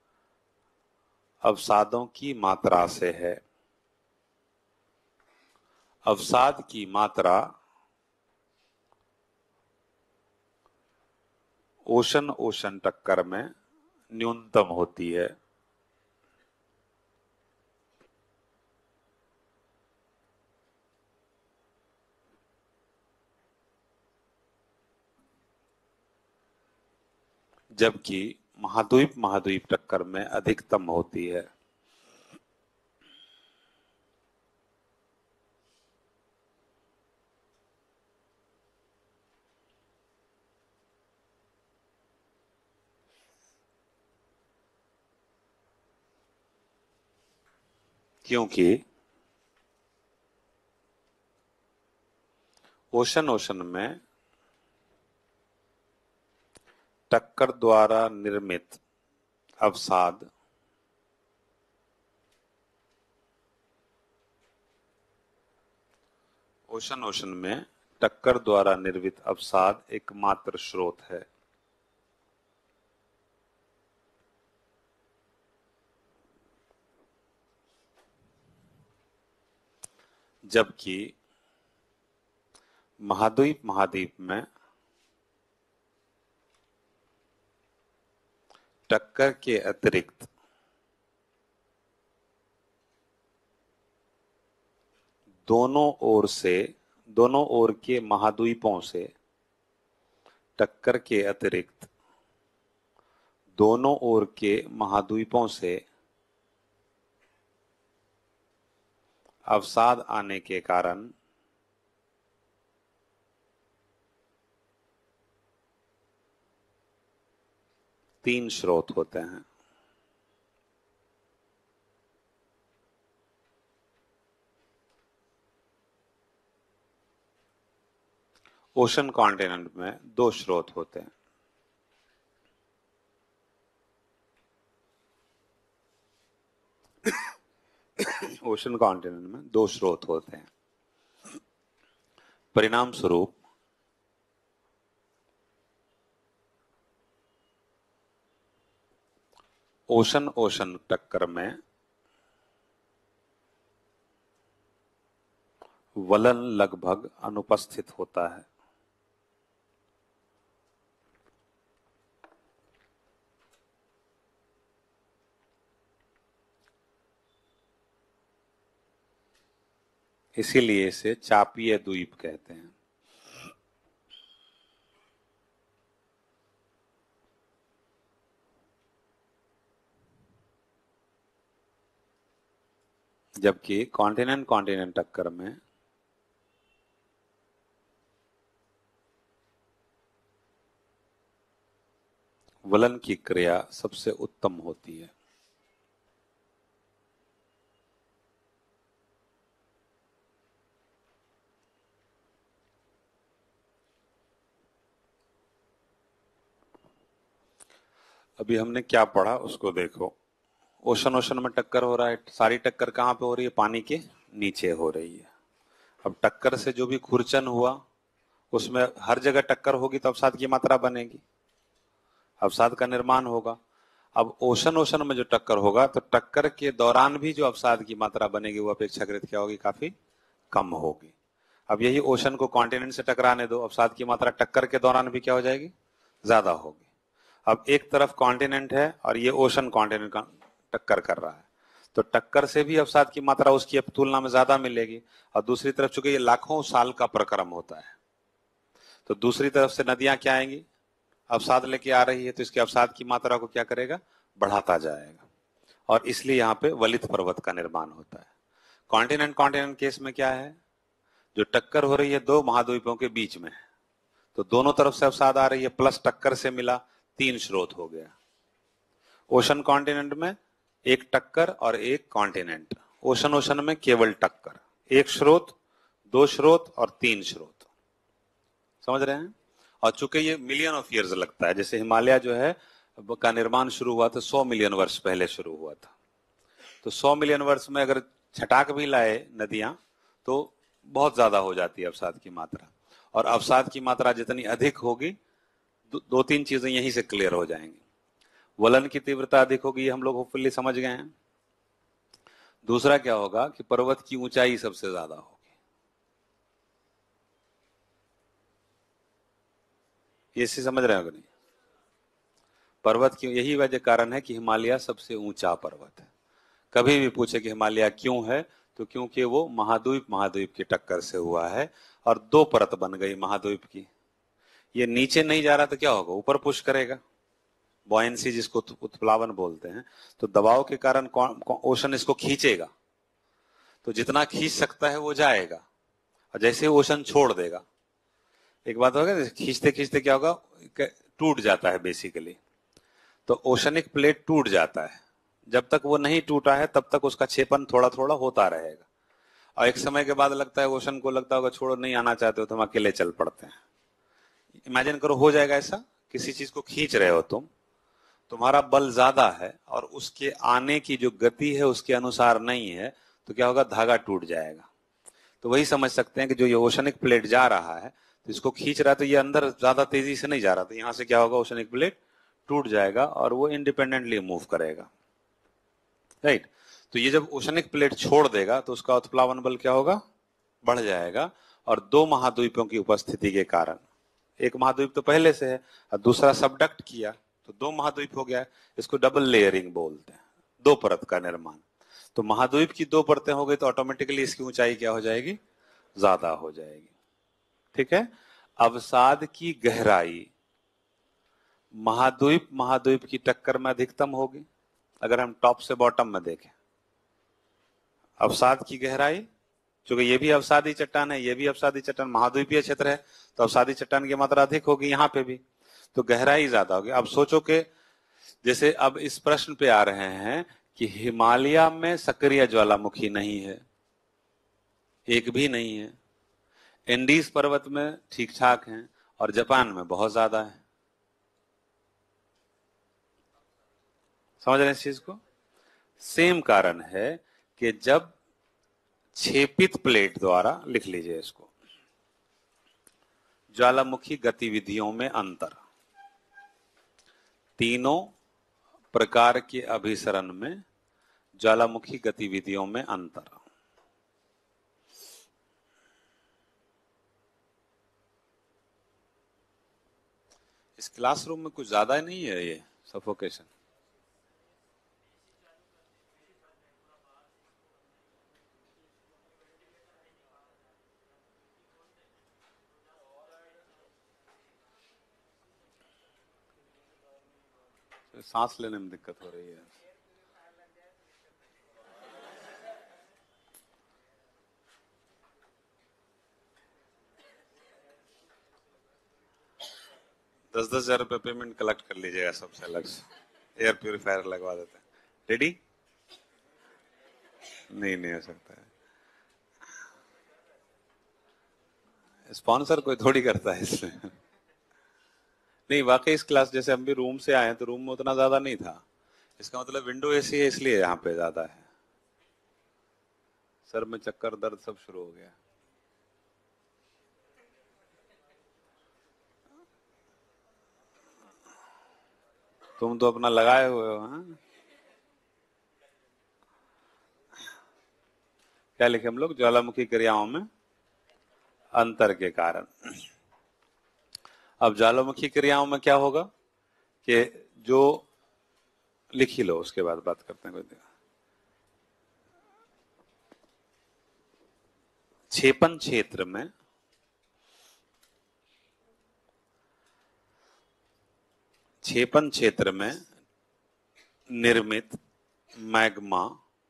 अवसादों की मात्रा से है। अवसाद की मात्रा ओशन ओशन टक्कर में न्यूनतम होती है। जबकि महाद्वीप महाद्वीप टक्कर में अधिकतम होती है। क्योंकि ओशन ओशन में टक्कर द्वारा निर्मित अवसाद ओशन ओशन में टक्कर द्वारा निर्मित अवसाद एकमात्र स्रोत है। जबकि महाद्वीप महाद्वीप में टक्कर के अतिरिक्त दोनों ओर से दोनों ओर के महाद्वीपों से टक्कर के अतिरिक्त दोनों ओर के महाद्वीपों से अवसाद आने के कारण तीन स्रोत होते हैं। ओशन कॉन्टिनेंट में दो स्रोत होते हैं। ओशन कॉन्टिनेंट में दो स्रोत होते हैं। परिणाम स्वरूप ओशन ओशन टक्कर में वलन लगभग अनुपस्थित होता है। इसीलिए इसे चापीय द्वीप कहते हैं। जबकि कॉन्टिनेंट कॉन्टिनेंट टक्कर में वलन की क्रिया सबसे उत्तम होती है। अभी हमने क्या पढ़ा उसको देखो। ओशन ओशन में टक्कर हो रहा है, सारी टक्कर कहां पे हो रही है? पानी के नीचे हो रही है। अब टक्कर से जो भी खुरचन हुआ उसमें हर जगह टक्कर होगी तो अवसाद की मात्रा बनेगी, अवसाद का निर्माण होगा। अब ओशन ओशन में जो टक्कर होगा तो टक्कर के दौरान भी जो अवसाद की मात्रा बनेगी वो अपेक्षाकृत क्या होगी? काफी कम होगी। अब यही ओशन को कॉन्टिनेंट से टकराने दो, अवसाद की मात्रा टक्कर के दौरान भी क्या हो जाएगी? ज्यादा होगी। अब एक तरफ कॉन्टिनेंट है और ये ओशन कॉन्टिनेंट का टक्कर कर रहा है, तो टक्कर से भी अवसाद की मात्रा उसकी तुलना में ज्यादा मिलेगी। और दूसरी तरफ चूंकि ये लाखों साल का प्रक्रम होता है तो दूसरी तरफ से नदियां क्या आएंगी? अवसाद लेके आ रही है, तो इसके अवसाद की मात्रा को क्या करेगा? बढ़ाता जाएगा। और इसलिए यहाँ पे वलित पर्वत का निर्माण होता है। कॉन्टिनेंट कॉन्टिनेंट केस में क्या है? जो टक्कर हो रही है दो महाद्वीपों के बीच में, तो दोनों तरफ से अवसाद आ रही है, प्लस टक्कर से मिला, तीन स्रोत हो गया। ओशन कॉन्टिनेंट में एक टक्कर और एक कॉन्टिनेंट। ओशन ओशन में केवल टक्कर, एक स्रोत, दो स्रोत और तीन स्रोत। समझ रहे हैं? और चूंकि ये मिलियन ऑफ ईयर्स लगता है, जैसे हिमालय जो है का निर्माण शुरू हुआ था सौ मिलियन वर्ष पहले शुरू हुआ था, तो सौ मिलियन वर्ष में अगर छटाक भी लाए नदियां तो बहुत ज्यादा हो जाती है अवसाद की मात्रा। और अवसाद की मात्रा जितनी अधिक होगी, दो, दो तीन चीजें यहीं से क्लियर हो जाएंगी। वलन की तीव्रता अधिक होगी, हम लोग होपफुली समझ गए हैं। दूसरा क्या होगा कि पर्वत की ऊंचाई सबसे ज्यादा होगी। ये समझ रहे हो कि नहीं? पर्वत क्यों, यही वजह कारण है कि हिमालय सबसे ऊंचा पर्वत है। कभी भी पूछे कि हिमालय क्यों है, तो क्योंकि वो महाद्वीप महाद्वीप की टक्कर से हुआ है और दो परत बन गई महाद्वीप की। ये नीचे नहीं जा रहा तो क्या होगा, ऊपर पुश करेगा, बॉयंसी जिसको उत्प्लावन बोलते हैं। तो दबाव के कारण ओशन इसको खींचेगा, तो जितना खींच सकता है वो जाएगा, और जैसे ओशन छोड़ देगा, एक बात होगा खींचते खींचते क्या होगा, टूट जाता है बेसिकली। तो ओशनिक प्लेट टूट जाता है, जब तक वो नहीं टूटा है तब तक उसका छेपन थोड़ा थोड़ा होता रहेगा, और एक समय के बाद लगता है ओशन को लगता होगा छोड़ो नहीं आना चाहते हो तो हम अकेले चल पड़ते हैं। इमेजिन करो हो जाएगा ऐसा, किसी चीज को खींच रहे हो तुम, तुम्हारा बल ज्यादा है और उसके आने की जो गति है उसके अनुसार नहीं है, तो क्या होगा, धागा टूट जाएगा। तो वही समझ सकते हैं कि जो ये ओशनिक प्लेट जा रहा है तो इसको खींच रहा है, तो ये अंदर ज्यादा तेजी से नहीं जा रहा, तो यहां से क्या होगा, ओशनिक प्लेट टूट जाएगा और वो इंडिपेंडेंटली मूव करेगा, राइट। तो ये जब ओशनिक प्लेट छोड़ देगा तो उसका उत्प्लावन बल क्या होगा, बढ़ जाएगा, और दो महाद्वीपों की उपस्थिति के कारण, एक महाद्वीप तो पहले से है और दूसरा सबडक्ट किया तो दो महाद्वीप हो गया, इसको डबल लेयरिंग बोलते हैं, दो परत का निर्माण। तो महाद्वीप की दो परतें हो गई तो ऑटोमेटिकली इसकी ऊंचाई क्या हो जाएगी, ज्यादा हो जाएगी, ठीक है। अवसाद की गहराई महाद्वीप महाद्वीप की टक्कर में अधिकतम होगी, अगर हम टॉप से बॉटम में देखें। अवसाद की गहराई, क्योंकि ये भी अवसादी चट्टान है, ये भी अवसादी चट्टान, महाद्वीपीय क्षेत्र है, तो अवसादी चट्टान की मात्रा अधिक होगी यहाँ पे भी, तो गहराई ज्यादा होगी। अब सोचो कि जैसे अब इस प्रश्न पे आ रहे हैं कि हिमालय में सक्रिय ज्वालामुखी नहीं है, एक भी नहीं है, एंडीज पर्वत में ठीक ठाक है, और जापान में बहुत ज्यादा है। समझ रहे हैं इस चीज को? सेम कारण है कि जब छेपित प्लेट द्वारा, लिख लीजिए इसको, ज्वालामुखी गतिविधियों में अंतर, तीनों प्रकार के अभिसरण में ज्वालामुखी गतिविधियों में अंतर। इस क्लासरूम में कुछ ज्यादा नहीं है ये सफोकेशन। सांस लेने में दिक्कत हो रही है। दस दस हजार रुपये पेमेंट कलेक्ट कर लीजिएगा सबसे अलग से, एयर प्यूरिफायर लगवा देते हैं। रेडी? नहीं नहीं हो सकता है, स्पॉन्सर कोई थोड़ी करता है इसमें। नहीं वाकई इस क्लास, जैसे हम भी रूम से आए तो रूम में उतना ज्यादा नहीं था, इसका मतलब विंडो एसी है इसलिए यहाँ पे ज्यादा है। सर में चक्कर दर्द सब शुरू हो गया। तुम तो अपना लगाए हुए हो। हाँ, क्या लिखे हम लोग, ज्वालामुखी क्रियाओं में अंतर के कारण। अब ज्वालामुखी क्रियाओं में क्या होगा कि जो, लिख ही लो उसके बाद बात करते हैं। कोई छेपन क्षेत्र में छेपन क्षेत्र में निर्मित मैग्मा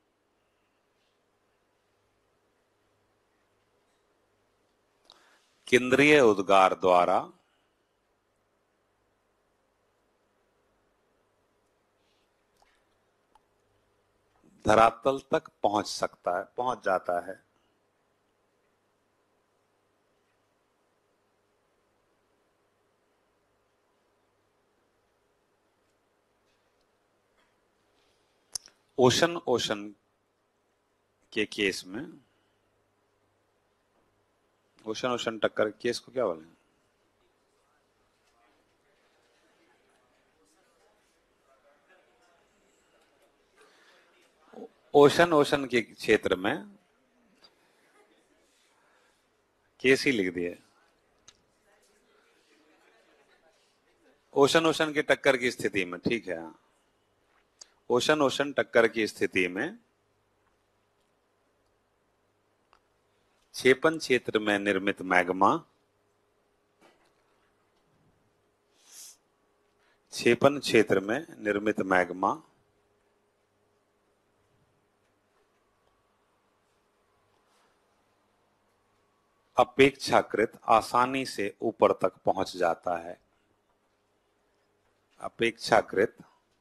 केंद्रीय उद्गार द्वारा धरातल तक पहुंच सकता है, पहुंच जाता है। ओशन ओशन के केस में, ओशन ओशन टक्कर केस को क्या बोलेंगे, ओशन ओशन के क्षेत्र में, केस ही लिख दिए, ओशन ओशन की टक्कर की स्थिति में, ठीक है, ओशन ओशन टक्कर की स्थिति में क्षेपण क्षेत्र में निर्मित मैग्मा क्षेपण क्षेत्र में निर्मित मैग्मा अपेक्षाकृत आसानी से ऊपर तक पहुंच जाता है। अपेक्षाकृत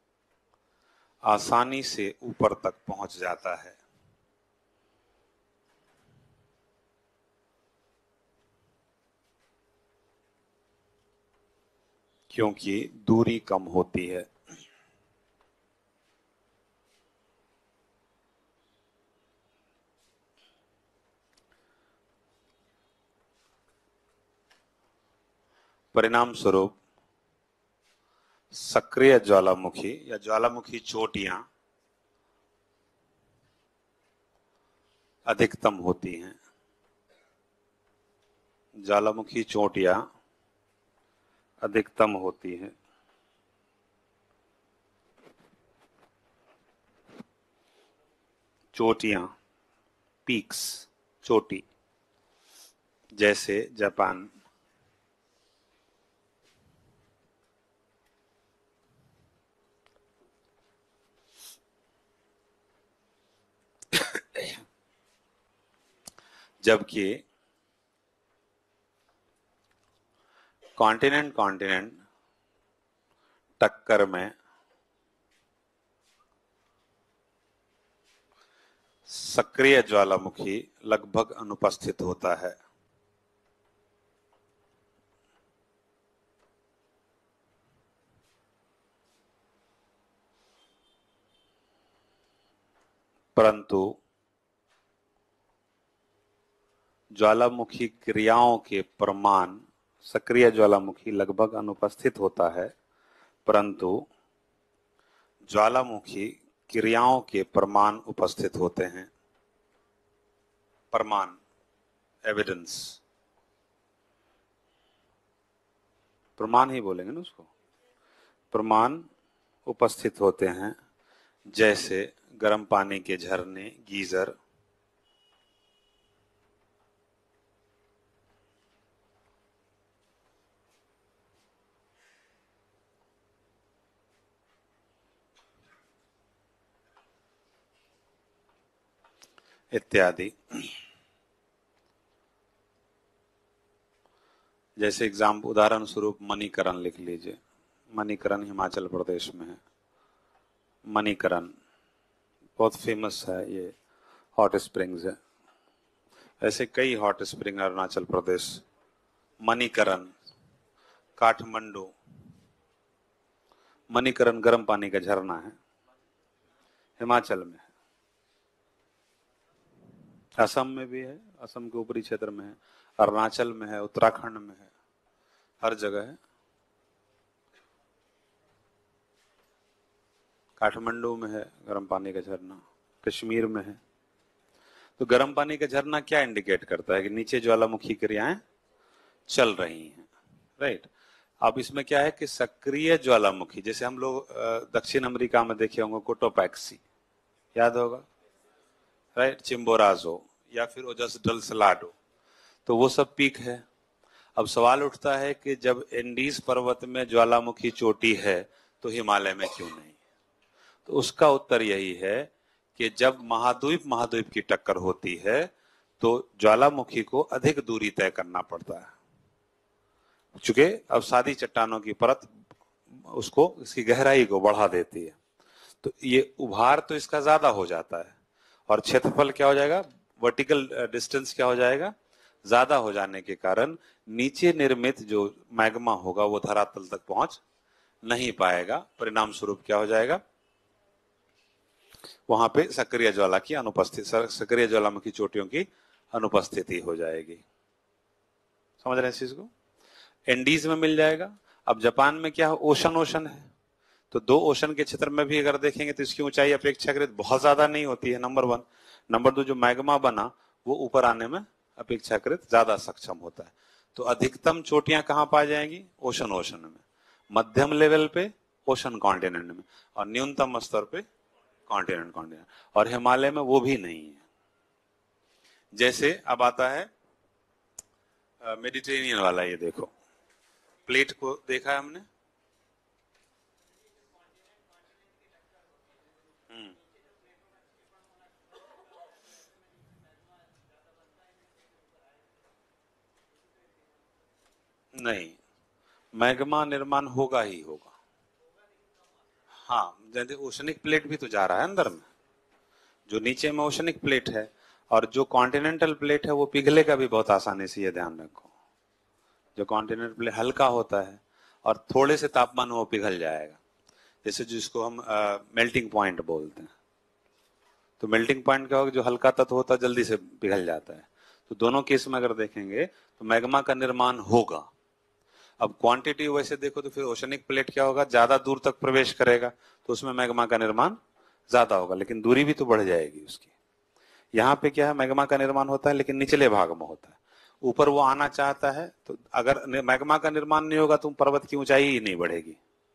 आसानी से ऊपर तक पहुंच जाता है। क्योंकि दूरी कम होती है। परिणाम स्वरूप सक्रिय ज्वालामुखी या ज्वालामुखी चोटियां अधिकतम होती हैं। ज्वालामुखी चोटियां अधिकतम होती हैं। चोटियां, पीक्स, चोटी, जैसे जापान, जबकि कॉन्टिनेंट कॉन्टिनेंट टक्कर में सक्रिय ज्वालामुखी लगभग अनुपस्थित होता है। परंतु ज्वालामुखी क्रियाओं के प्रमाण, सक्रिय ज्वालामुखी लगभग अनुपस्थित होता है, परंतु ज्वालामुखी क्रियाओं के प्रमाण उपस्थित होते हैं। प्रमाण, एविडेंस, प्रमाण ही बोलेंगे ना उसको, प्रमाण उपस्थित होते हैं, जैसे गर्म पानी के झरने, गीजर, इत्यादि। जैसे एग्जाम्पल, उदाहरण स्वरूप मणिकरण लिख लीजिए। मणिकरण हिमाचल प्रदेश में है। मणिकरण बहुत फेमस है, ये हॉट स्प्रिंग्स है। ऐसे कई हॉट स्प्रिंग अरुणाचल प्रदेश। मणिकरण, काठमांडू, मणिकरण गर्म पानी का झरना है, हिमाचल में है। असम में भी है, असम के ऊपरी क्षेत्र में है, अरुणाचल में है, उत्तराखंड में है, हर जगह है। काठमांडू में है गर्म पानी का झरना, कश्मीर में है। तो गर्म पानी का झरना क्या इंडिकेट करता है कि नीचे ज्वालामुखी क्रियाएं चल रही हैं, राइट। अब इसमें क्या है कि सक्रिय ज्वालामुखी, जैसे हम लोग दक्षिण अमेरिका में देखे होंगे कोटोपैक्सी, याद होगा, राइट, चिम्बोराजो या फिर ओजस डल सलाडो, तो वो सब पीक है। अब सवाल उठता है कि जब एंडीज पर्वत में ज्वालामुखी चोटी है तो हिमालय में क्यों नहीं? तो उसका उत्तर यही है कि जब महाद्वीप महाद्वीप की टक्कर होती है तो ज्वालामुखी को अधिक दूरी तय करना पड़ता है, चूंकि अब सादी चट्टानों की परत उसको, इसकी गहराई को बढ़ा देती है, तो ये उभार तो इसका ज्यादा हो जाता है और क्षेत्रफल क्या हो जाएगा, वर्टिकल डिस्टेंस क्या हो जाएगा, ज्यादा हो जाने के कारण नीचे निर्मित जो मैग्मा होगा वो धरातल तक पहुंच नहीं पाएगा। परिणाम स्वरूप क्या हो जाएगा, वहां पे सक्रिय ज्वाला की अनुपस्थिति, सक्रिय ज्वालामुखी चोटियों की अनुपस्थिति हो जाएगी। समझ रहे हैं इस चीज को? एंडीज में मिल जाएगा। अब जापान में क्या है, ओशन ओशन है, तो दो ओशन के क्षेत्र में भी अगर देखेंगे तो इसकी ऊंचाई अपेक्षाकृत बहुत ज्यादा नहीं होती है, नंबर वन। नंबर दो, जो मैग्मा बना वो ऊपर आने में अपेक्षाकृत ज्यादा सक्षम होता है। तो अधिकतम चोटियां कहां पाई जाएंगी, ओशन ओशन में। मध्यम लेवल पे ओशन कॉन्टिनेंट में, और न्यूनतम स्तर पे कॉन्टिनेंट कॉन्टिनेंट, और हिमालय में वो भी नहीं है। जैसे अब आता है मेडिटेरेनियन वाला, ये देखो प्लेट को देखा है हमने, हम्म, नहीं, मैग्मा निर्माण होगा ही होगा। हाँ, जैसे ओशनिक प्लेट भी तो जा रहा है अंदर में, जो नीचे में ओशनिक प्लेट है, और जो कॉन्टिनेंटल प्लेट है वो पिघलेगा भी बहुत आसानी से, ये ध्यान रखो। जो कॉन्टिनेंटल प्लेट हल्का होता है और थोड़े से तापमान में वो पिघल जाएगा, जैसे जिसको हम मेल्टिंग पॉइंट बोलते हैं। तो मेल्टिंग पॉइंट क्या होगा, जो हल्का तत्व होता है जल्दी से पिघल जाता है। तो दोनों केस में अगर देखेंगे तो मैग्मा का निर्माण होगा। अब क्वांटिटी वैसे देखो तो फिर ओशनिक प्लेट क्या होगा, ज्यादा दूर तक प्रवेश करेगा तो उसमें मैग्मा का निर्माण ज्यादा होगा, लेकिन दूरी भी तो बढ़ जाएगी उसकी। यहाँ पे क्या है, मैग्मा का निर्माण होता है लेकिन निचले भाग में होता है, ऊपर वो आना चाहता है तो अगर मैग्मा का निर्माण नहीं होगा तो पर्वत की ऊंचाई ही नहीं बढ़ेगी।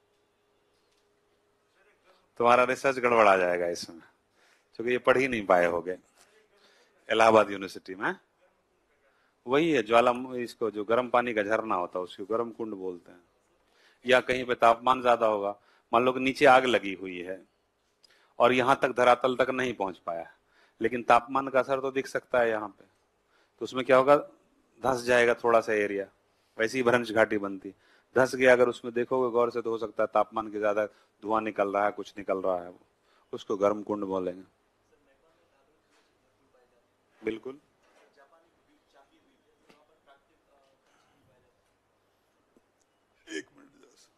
तुम्हारा रिसर्च गड़बड़ा जाएगा इसमें, क्योंकि ये पढ़ ही नहीं पाए होगे इलाहाबाद यूनिवर्सिटी में। वही है ज्वाला, इसको जो गर्म पानी का झरना होता है उसको गर्म कुंड बोलते हैं। या कहीं पे तापमान ज्यादा होगा, मान लो कि नीचे आग लगी हुई है और यहां तक धरातल तक नहीं पहुंच पाया, लेकिन तापमान का असर तो दिख सकता है यहाँ पे, तो उसमें क्या होगा, धंस जाएगा थोड़ा सा एरिया। वैसी ही भ्रंश घाटी बनती, धंस गया अगर उसमें देखोगे गौर से तो हो सकता है तापमान के ज्यादा धुआं निकल रहा है, कुछ निकल रहा है, उसको गर्म कुंड बोलेंगे। बिल्कुल, एक मिनट दस।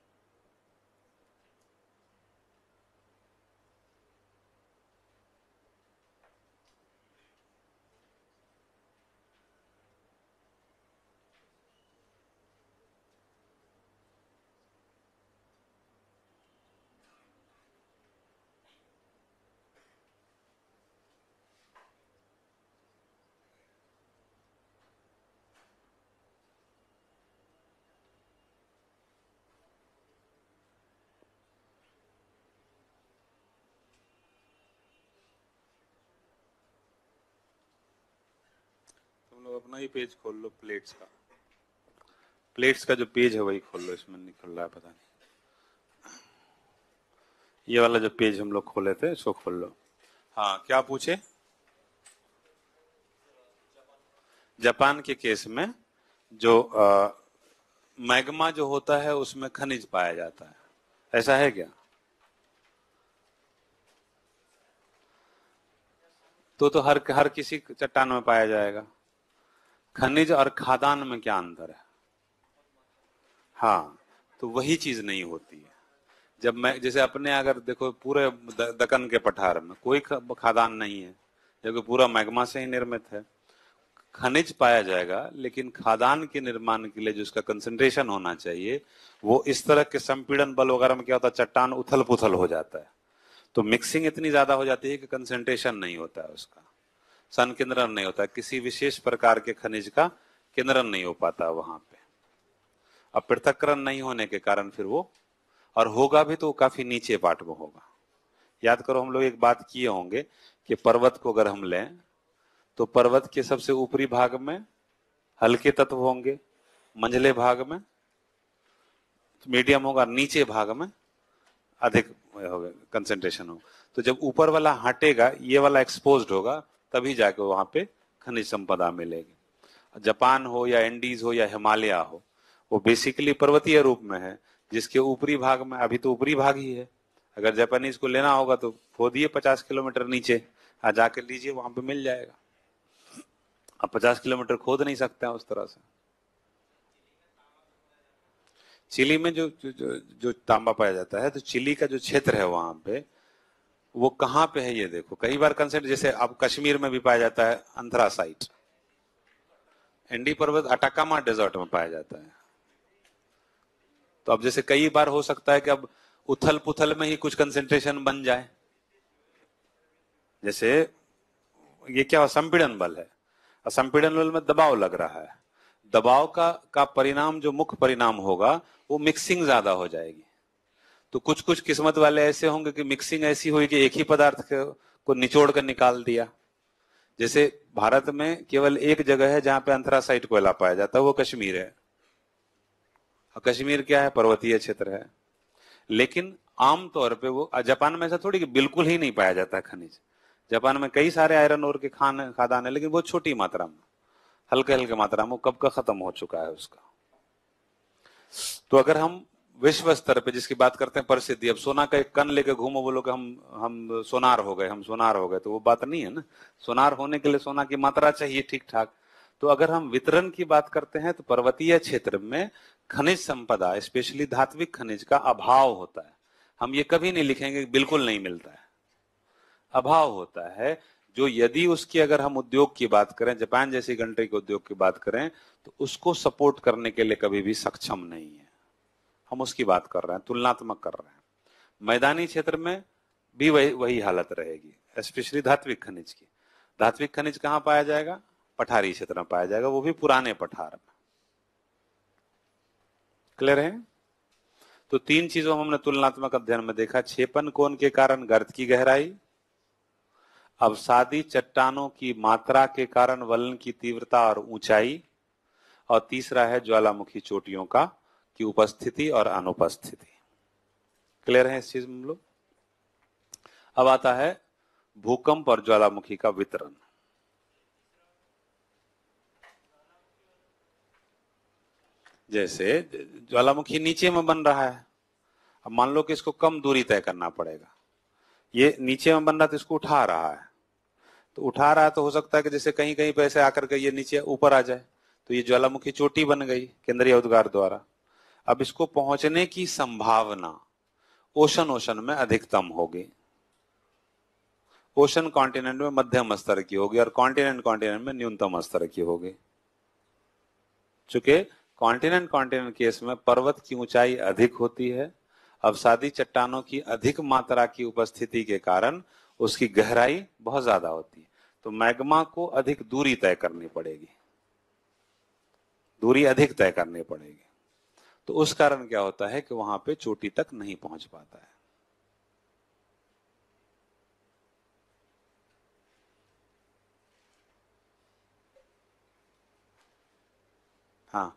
तुम लोग अपना ही पेज खोल लो प्लेट्स का, प्लेट्स का जो पेज है वही खोल लो, इसमें निकल रहा है पता नहीं। ये वाला जो पेज हम लोग खोले थे इसको खोल लो। हाँ, क्या पूछे? जापान के केस में जो मैग्मा जो होता है उसमें खनिज पाया जाता है, ऐसा है क्या? तो तो हर हर किसी चट्टान में पाया जाएगा। खनिज और खादान में क्या अंतर है? हाँ, तो वही चीज नहीं होती है। जब मैं जैसे अपने अगर देखो पूरे दक्कन के पठार में कोई खादान नहीं है, जबकि पूरा मैग्मा से ही निर्मित है। खनिज पाया जाएगा, लेकिन खादान के निर्माण के लिए जो उसका कंसंट्रेशन होना चाहिए वो इस तरह के संपीड़न बल वगैरह में क्या होता है, चट्टान उथल पुथल हो जाता है, तो मिक्सिंग इतनी ज्यादा हो जाती है कि कंसंट्रेशन नहीं होता है, उसका संकेंद्रण नहीं होता है, किसी विशेष प्रकार के खनिज का केंद्रण नहीं हो पाता वहां पे। अब पृथक्करण नहीं होने के कारण फिर वो, और होगा भी तो काफी नीचे पार्ट में होगा। याद करो हम लोग एक बात किए होंगे कि पर्वत को अगर हम लें तो पर्वत के सबसे ऊपरी भाग में हल्के तत्व होंगे, मंझले भाग में मीडियम होगा, नीचे भाग में अधिक होगा कंसेंट्रेशन हो। तो जब ऊपर वाला हटेगा, ये वाला एक्सपोज्ड होगा, तभी जाके वहां पे खनिज संपदा मिलेगी। जापान हो या एंडीज हो या हिमालय हो, वो बेसिकली पर्वतीय रूप में है, जिसके ऊपरी भाग में, अभी तो ऊपरी भाग ही है, अगर जापानीज को लेना होगा तो खोदिए पचास किलोमीटर नीचे, आ जाके लीजिए, वहां पे मिल जाएगा। अब पचास किलोमीटर खोद नहीं सकते हैं उस तरह से। चिली में जो जो, जो जो तांबा पाया जाता है, तो चिली का जो क्षेत्र है वहां पे, वो कहाँ पे है ये देखो। कई बार कंसेंट, जैसे अब कश्मीर में भी पाया जाता है अंथरासाइट, एंडी पर्वत अटाकामा डेजर्ट में पाया जाता है। तो अब जैसे कई बार हो सकता है कि अब उथल पुथल में ही कुछ कंसेंट्रेशन बन जाए, जैसे ये क्या संपीड़न बल है, संपीड़न बल में दबाव लग रहा है, दबाव का का परिणाम जो मुख्य परिणाम होगा वो मिक्सिंग ज्यादा हो जाएगी। तो कुछ कुछ किस्मत वाले ऐसे होंगे कि मिक्सिंग ऐसी हुई कि एक ही पदार्थ को निचोड़ कर निकाल दिया। जैसे भारत में केवल एक जगह है जहां पे अंथरासाइट कोयला पाया जाता है, वो कश्मीर है। और कश्मीर क्या है, पर्वतीय क्षेत्र है। लेकिन आमतौर पे वो, जापान में ऐसा थोड़ी कि बिल्कुल ही नहीं पाया जाता खनिज। जापान में कई सारे आयरन ओर के खान खादान है, लेकिन वो छोटी मात्रा में, हल्के हल्के मात्रा में, कब का खत्म हो चुका है उसका। तो अगर हम विश्व स्तर पे जिसकी बात करते हैं प्रसिद्धि, अब सोना का एक कण लेके घूमो, बोलो कि हम हम सोनार हो गए, हम सोनार हो गए, तो वो बात नहीं है ना। सोनार होने के लिए सोना की मात्रा चाहिए ठीक ठाक। तो अगर हम वितरण की बात करते हैं तो पर्वतीय क्षेत्र में खनिज संपदा, स्पेशली धात्विक खनिज का अभाव होता है। हम ये कभी नहीं लिखेंगे बिल्कुल नहीं मिलता है, अभाव होता है। जो यदि उसकी अगर हम उद्योग की बात करें, जापान जैसी कंट्री के उद्योग की बात करें, तो उसको सपोर्ट करने के लिए कभी भी सक्षम नहीं है। हम उसकी बात कर रहे हैं, तुलनात्मक कर रहे हैं। मैदानी क्षेत्र में भी वही वही हालत रहेगी, स्पेशली धात्विक खनिज की। धात्विक खनिज कहां पाया जाएगा, पठारी क्षेत्र में पाया जाएगा, वो भी पुराने पठार में। क्लियर है? तो तीन चीजों हमने तुलनात्मक अध्ययन में देखा, छेपन कोण के कारण गर्त की गहराई, अवसादी चट्टानों की मात्रा के कारण वलन की तीव्रता और ऊंचाई, और तीसरा है ज्वालामुखी चोटियों का की उपस्थिति और अनुपस्थिति। क्लियर है इस चीज में हम लोग? अब आता है भूकंप और ज्वालामुखी का वितरण। जैसे ज्वालामुखी नीचे में बन रहा है, अब मान लो कि इसको कम दूरी तय करना पड़ेगा। ये नीचे में बन रहा है तो इसको उठा रहा है, तो उठा रहा है तो हो सकता है कि जैसे कहीं कहीं पे ऐसे आकर के ये नीचे ऊपर आ जाए, तो ये ज्वालामुखी चोटी बन गई केंद्रीय उद्गार द्वारा। अब इसको पहुंचने की संभावना ओशन ओशन में अधिकतम होगी, ओशन कॉन्टिनेंट में मध्यम स्तर की होगी, और कॉन्टिनेंट कॉन्टिनेंट में न्यूनतम स्तर की होगी। चूंकि कॉन्टिनेंट कॉन्टिनेंट केस में पर्वत की ऊंचाई अधिक होती है, अवसादी चट्टानों की अधिक मात्रा की उपस्थिति के कारण उसकी गहराई बहुत ज्यादा होती है, तो मैग्मा को अधिक दूरी तय करनी पड़ेगी, दूरी अधिक तय करनी पड़ेगी। तो उस कारण क्या होता है कि वहां पे चोटी तक नहीं पहुंच पाता है। हाँ,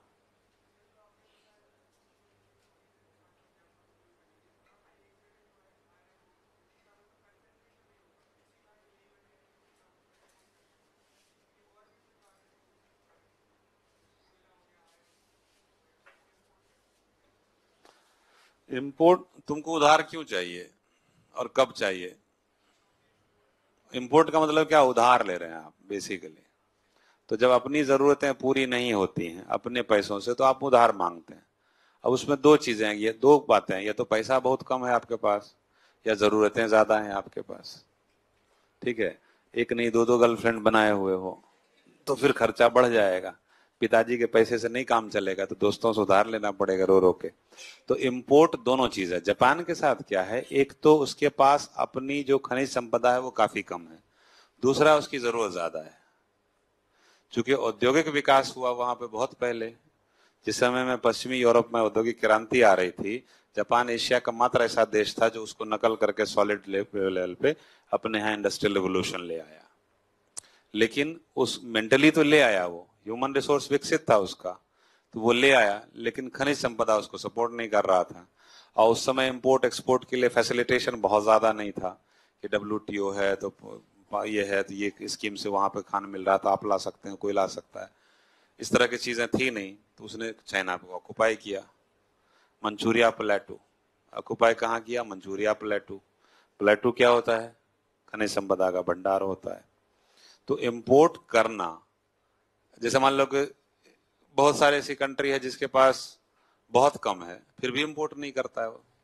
इंपोर्ट तुमको उधार क्यों चाहिए और कब चाहिए? इंपोर्ट का मतलब क्या, उधार ले रहे हैं आप बेसिकली। तो जब अपनी जरूरतें पूरी नहीं होती हैं अपने पैसों से, तो आप उधार मांगते हैं। अब उसमें दो चीजें हैं, ये दो बातें हैं, या तो पैसा बहुत कम है आपके पास, या जरूरतें ज्यादा हैं आपके पास। ठीक है, एक नहीं दो दो गर्लफ्रेंड बनाए हुए हो तो फिर खर्चा बढ़ जाएगा। पिताजी के पैसे से नहीं काम चलेगा, तो दोस्तों से उधार लेना पड़ेगा रो रो के। तो इंपोर्ट दोनों चीज है। जापान के साथ क्या है, एक तो उसके पास अपनी जो खनिज संपदा है वो काफी कम है, दूसरा उसकी जरूरत ज्यादा है। चूंकि औद्योगिक विकास हुआ वहां पे बहुत पहले, जिस समय में पश्चिमी यूरोप में औद्योगिक क्रांति आ रही थी, जापान एशिया का मात्र ऐसा देश था जो उसको नकल करके सॉलिड लेवल पे अपने यहाँ इंडस्ट्रियल रिवोल्यूशन ले आया। लेकिन उस मेंटली तो ले आया, वो ह्यूमन रिसोर्स विकसित था उसका, तो वो ले आया, लेकिन खनिज संपदा उसको सपोर्ट नहीं कर रहा था। और उस समय इंपोर्ट एक्सपोर्ट के लिए फैसिलिटेशन बहुत ज्यादा नहीं था कि डब्ल्यूटीओ है तो ये है तो ये स्कीम से वहां पे खान मिल रहा था, आप ला सकते हैं, कोई ला सकता है, इस तरह की चीजें थी नहीं। तो उसने चाइना को ऑक्युपाई किया, मंचूरिया प्लेटू ऑक्युपाई कहाँ किया, मंचूरिया प्लेटू। प्लेटू क्या होता है, खनिज संपदा का भंडार होता है। तो इंपोर्ट करना, जैसे मान लो कि बहुत सारे ऐसी कंट्री है जिसके पास बहुत कम है फिर भी इंपोर्ट नहीं करता है वो,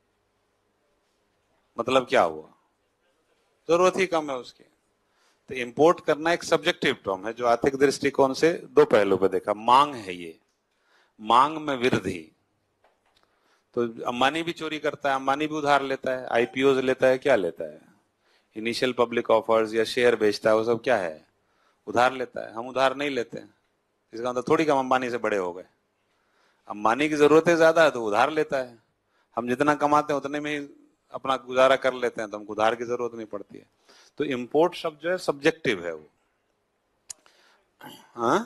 मतलब क्या हुआ, जरूरत ही कम है उसकी। तो इंपोर्ट करना एक सब्जेक्टिव टर्म है जो आर्थिक दृष्टिकोण से दो पहलू पे देखा। मांग है ये, मांग में वृद्धि। तो अंबानी भी चोरी करता है, अंबानी भी उधार लेता है, आईपीओ लेता है, क्या लेता है, इनिशियल पब्लिक ऑफर्स या शेयर बेचता है, वो सब क्या है, उधार लेता है। हम उधार नहीं लेते हैं, इसका मतलब थोड़ी कम अंबानी से बड़े हो गए। अंबानी की जरूरतें ज्यादा है तो उधार लेता है, हम जितना कमाते हैं उतने में ही अपना गुजारा कर लेते हैं, तो हमको उधार की जरूरत नहीं पड़ती है। तो इम्पोर्ट शब्द जो है सब्जेक्टिव है वो। हाँ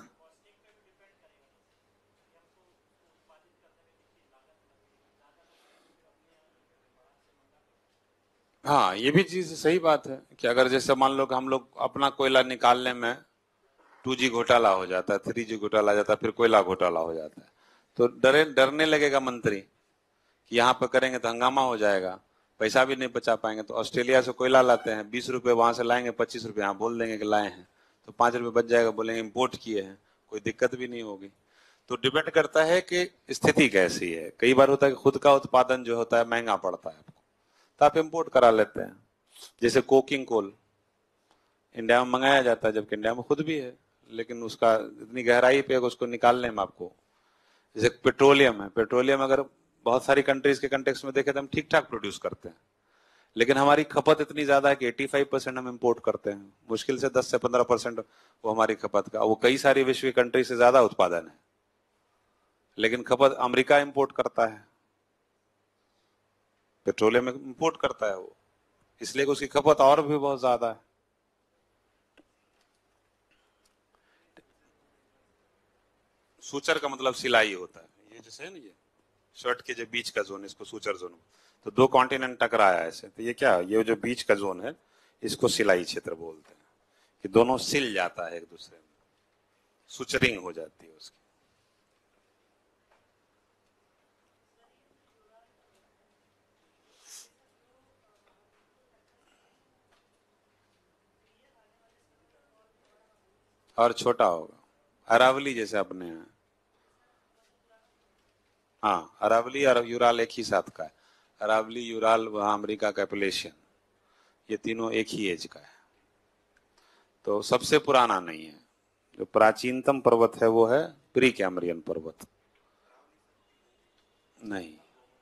हाँ, ये भी चीज सही बात है कि अगर जैसे मान लो कि हम लोग अपना कोयला निकालने में टू जी घोटाला हो जाता है, थ्री जी घोटाला हो जाता है, फिर कोयला घोटाला हो जाता है, तो डरे डरने लगेगा मंत्री कि यहाँ पे करेंगे तो हंगामा हो जाएगा, पैसा भी नहीं बचा पाएंगे। तो ऑस्ट्रेलिया से कोयला लाते हैं, बीस रुपए वहां से लाएंगे, पच्चीस रुपए यहाँ बोल देंगे कि लाए हैं, तो पांच रुपए बच जाएगा, बोलेंगे इम्पोर्ट किए हैं, कोई दिक्कत भी नहीं होगी। तो डिपेंड करता है कि स्थिति कैसी है। कई बार होता है कि खुद का उत्पादन जो होता है महंगा पड़ता है आपको, तो आप इम्पोर्ट करा लेते हैं। जैसे कोकिंग कोल इंडिया में मंगाया जाता है, जबकि इंडिया में खुद भी है, लेकिन उसका इतनी गहराई पे उसको निकालने में आपको, जैसे पेट्रोलियम है, पेट्रोलियम अगर बहुत सारी कंट्रीज के कंटेक्स्ट में देखे तो हम ठीक ठाक प्रोड्यूस करते हैं, लेकिन हमारी खपत इतनी ज्यादा है कि पचासी परसेंट हम इंपोर्ट करते हैं, मुश्किल से दस से पंद्रह परसेंट वो हमारी खपत का, वो कई सारी विश्व की कंट्री से ज्यादा उत्पादन है, लेकिन खपत अमेरिका इंपोर्ट करता है, पेट्रोलियम इंपोर्ट करता है वो, इसलिए उसकी खपत और भी बहुत ज्यादा है। सूचर का मतलब सिलाई होता है, ये जैसे है ना, ये शर्ट के जो बीच का जोन, इसको सूचर जोन। तो दो कॉन्टिनेंट टकराया ऐसे, तो ये क्या, ये जो बीच का जोन है इसको सिलाई क्षेत्र बोलते हैं, कि दोनों सिल जाता है एक दूसरे में, सुचरिंग हो जाती है उसकी। और छोटा होगा, अरावली जैसे अपने यहाँ। हाँ, अरावली और यूराल एक ही साथ का है, अरावली, यूराल, वहां अमेरिका का एपलेशियन, ये तीनों एक ही एज का है। तो सबसे पुराना नहीं है, जो प्राचीनतम पर्वत है वो है प्री कैम्ब्रियन पर्वत। नहीं,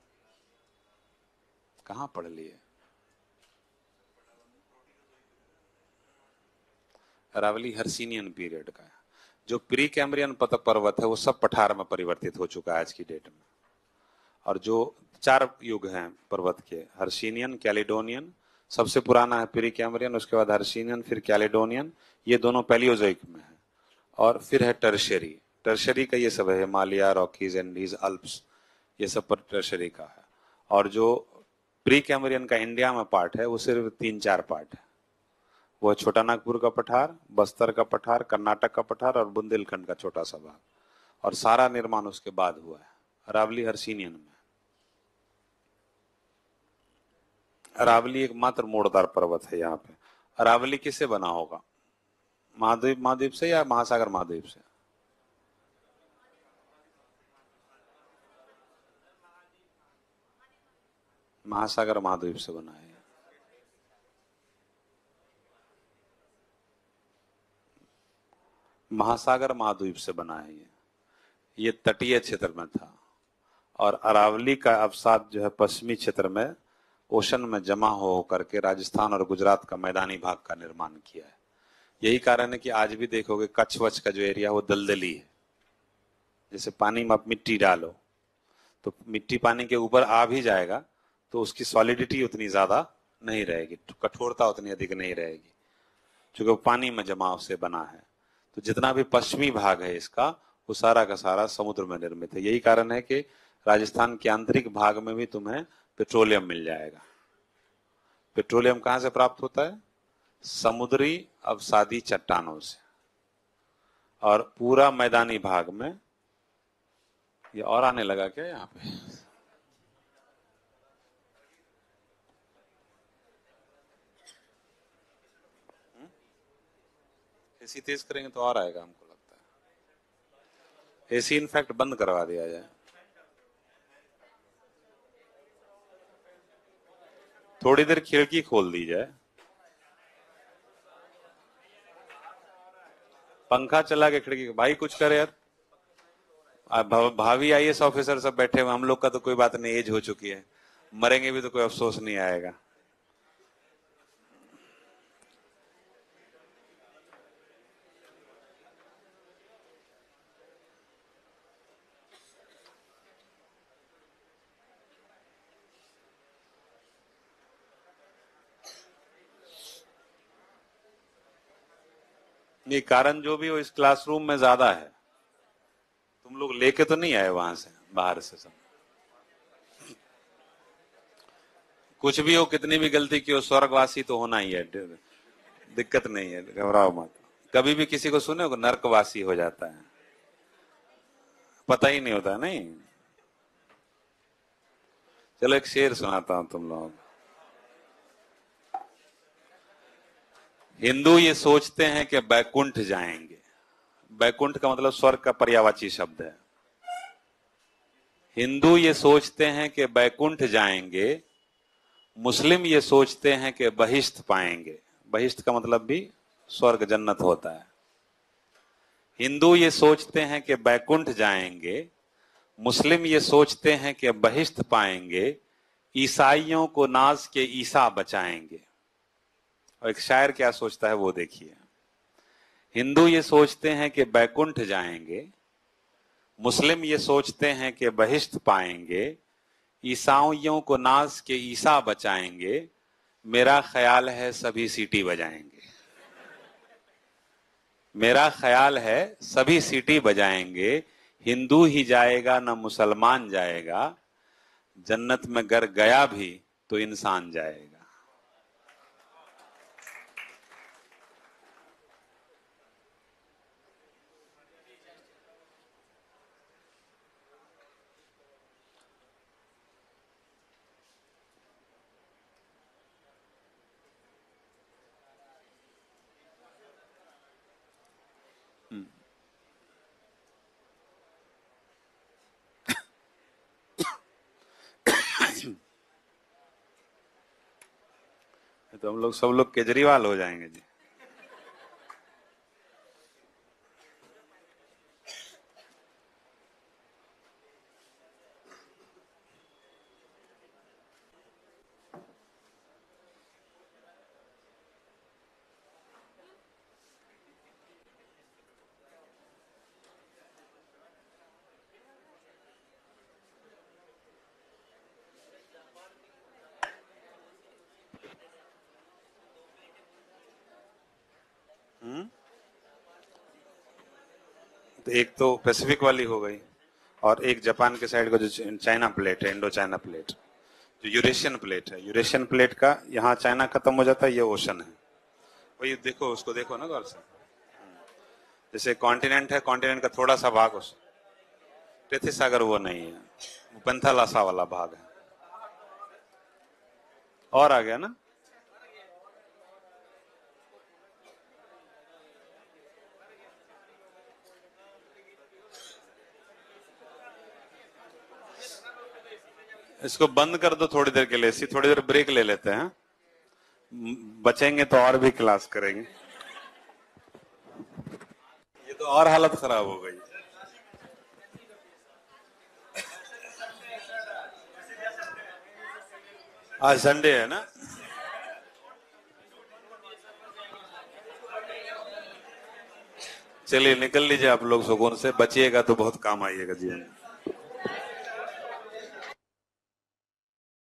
कहाँ पढ़ लिए। अरावली हर्सिनियन पीरियड का है। जो प्री कैम्ब्रियन पर्वत है वो सब पठार में परिवर्तित हो चुका है आज की डेट में। और जो चार युग हैं पर्वत के, हर्सिनियन, कैलिडोनियन, सबसे पुराना है प्री कैम्ब्रियन, उसके बाद हर्सिनियन, फिर कैलिडोनियन, ये दोनों पैलियोजोइक में है। और फिर है टर्शरी, टर्शरी का ये सब है, हिमालय, रॉकीज, एंडीज, अल्प्स, ये सब पर टर्शरी का है। और जो प्री कैम्ब्रियन का इंडिया में पार्ट है वो सिर्फ तीन चार पार्ट है, वो छोटा नागपुर का पठार, बस्तर का पठार, कर्नाटक का पठार और बुंदेलखंड का छोटा सा भाग, और सारा निर्माण उसके बाद हुआ है अरावली हर्सिनियन में। अरावली एक मात्र मोड़दार पर्वत है यहाँ पे। अरावली किससे बना होगा, महाद्वीप महाद्वीप से या महासागर महाद्वीप से? महासागर महाद्वीप से बना है। महासागर महाद्वीप से बना है ये ये तटीय क्षेत्र में था, और अरावली का अवसाद जो है पश्चिमी क्षेत्र में ओशन में जमा हो करके राजस्थान और गुजरात का मैदानी भाग का निर्माण किया है। यही कारण है कि आज भी देखोगे कच्छ वच्छ का जो एरिया वो दलदली है, जैसे पानी में आप मिट्टी डालो तो मिट्टी पानी के ऊपर आ भी जाएगा तो उसकी सॉलिडिटी उतनी ज्यादा नहीं रहेगी, कठोरता उतनी अधिक नहीं रहेगी, क्योंकि वो पानी में जमाव से बना है। तो जितना भी पश्चिमी भाग है इसका, वो सारा का सारा समुद्र में निर्मित है। यही कारण है कि राजस्थान के आंतरिक भाग में भी तुम्हें पेट्रोलियम मिल जाएगा। पेट्रोलियम कहां से प्राप्त होता है? समुद्री अवसादी चट्टानों से। और पूरा मैदानी भाग में, ये और आने लगा क्या यहाँ पे? एसी तेज करेंगे तो और आएगा, हमको लगता है एसी इनफैक्ट बंद करवा दिया जाए। थोड़ी देर खिड़की खोल दी जाए, पंखा चला के खिड़की, भाई कुछ करे यार। भावी आई एस ऑफिसर सब बैठे हुए, हम लोग का तो कोई बात नहीं, एज हो चुकी है, मरेंगे भी तो कोई अफसोस नहीं आएगा। ये कारण जो भी हो इस क्लासरूम में ज्यादा है। तुम लोग लेके तो नहीं आए वहां से, बाहर से सब। कुछ भी हो, कितनी भी गलती की हो, स्वर्गवासी तो होना ही है, दिक्कत नहीं है, घबराओ मत। कभी भी किसी को सुने हो नर्कवासी हो जाता है, पता ही नहीं होता। नहीं, चलो एक शेर सुनाता हूं तुम लोग। हिंदू ये सोचते हैं कि बैकुंठ जाएंगे। बैकुंठ का मतलब स्वर्ग का पर्यायवाची शब्द है। हिंदू ये सोचते हैं कि बैकुंठ जाएंगे, मुस्लिम ये सोचते हैं कि बहिश्त पाएंगे। बहिश्त का मतलब भी स्वर्ग जन्नत होता है। हिंदू ये सोचते हैं कि बैकुंठ जाएंगे, मुस्लिम ये सोचते हैं कि बहिश्त पाएंगे, ईसाइयों को नाज के ईसा बचाएंगे। और एक शायर क्या सोचता है वो देखिए। हिंदू ये सोचते हैं कि बैकुंठ जाएंगे, मुस्लिम ये सोचते हैं कि बहिश्त पाएंगे, ईसाइयों को नाज के ईसा बचाएंगे, मेरा ख्याल है सभी सीटी बजाएंगे। मेरा ख्याल है सभी सीटी बजाएंगे, हिंदू ही जाएगा न मुसलमान जाएगा, जन्नत में गर गया भी तो इंसान जाएगा। तो हम लोग सब लोग केजरीवाल हो जाएंगे जी। हम्म तो एक तो पैसिफिक वाली हो गई, और एक जापान के साइड का जो चाइना प्लेट है, इंडो चाइना प्लेट, जो यूरेशियन प्लेट है। यूरेशियन प्लेट का यहाँ चाइना खत्म हो जाता है, ये ओशन है। वही देखो, उसको देखो ना गौर से। जैसे कॉन्टिनेंट है, कॉन्टिनेंट का थोड़ा सा भाग उस पृथ्वी सागर वो नहीं है, वो पेंथालासा वाला भाग है। और आ गया ना। इसको बंद कर दो थोड़ी देर के लिए, इसी थोड़ी देर ब्रेक ले लेते हैं, बचेंगे तो और भी क्लास करेंगे। ये तो और हालत खराब हो गई। आज संडे है ना। चलिए निकल लीजिए आप लोग सुकून से, बचिएगा तो बहुत काम आइएगा जीवन में।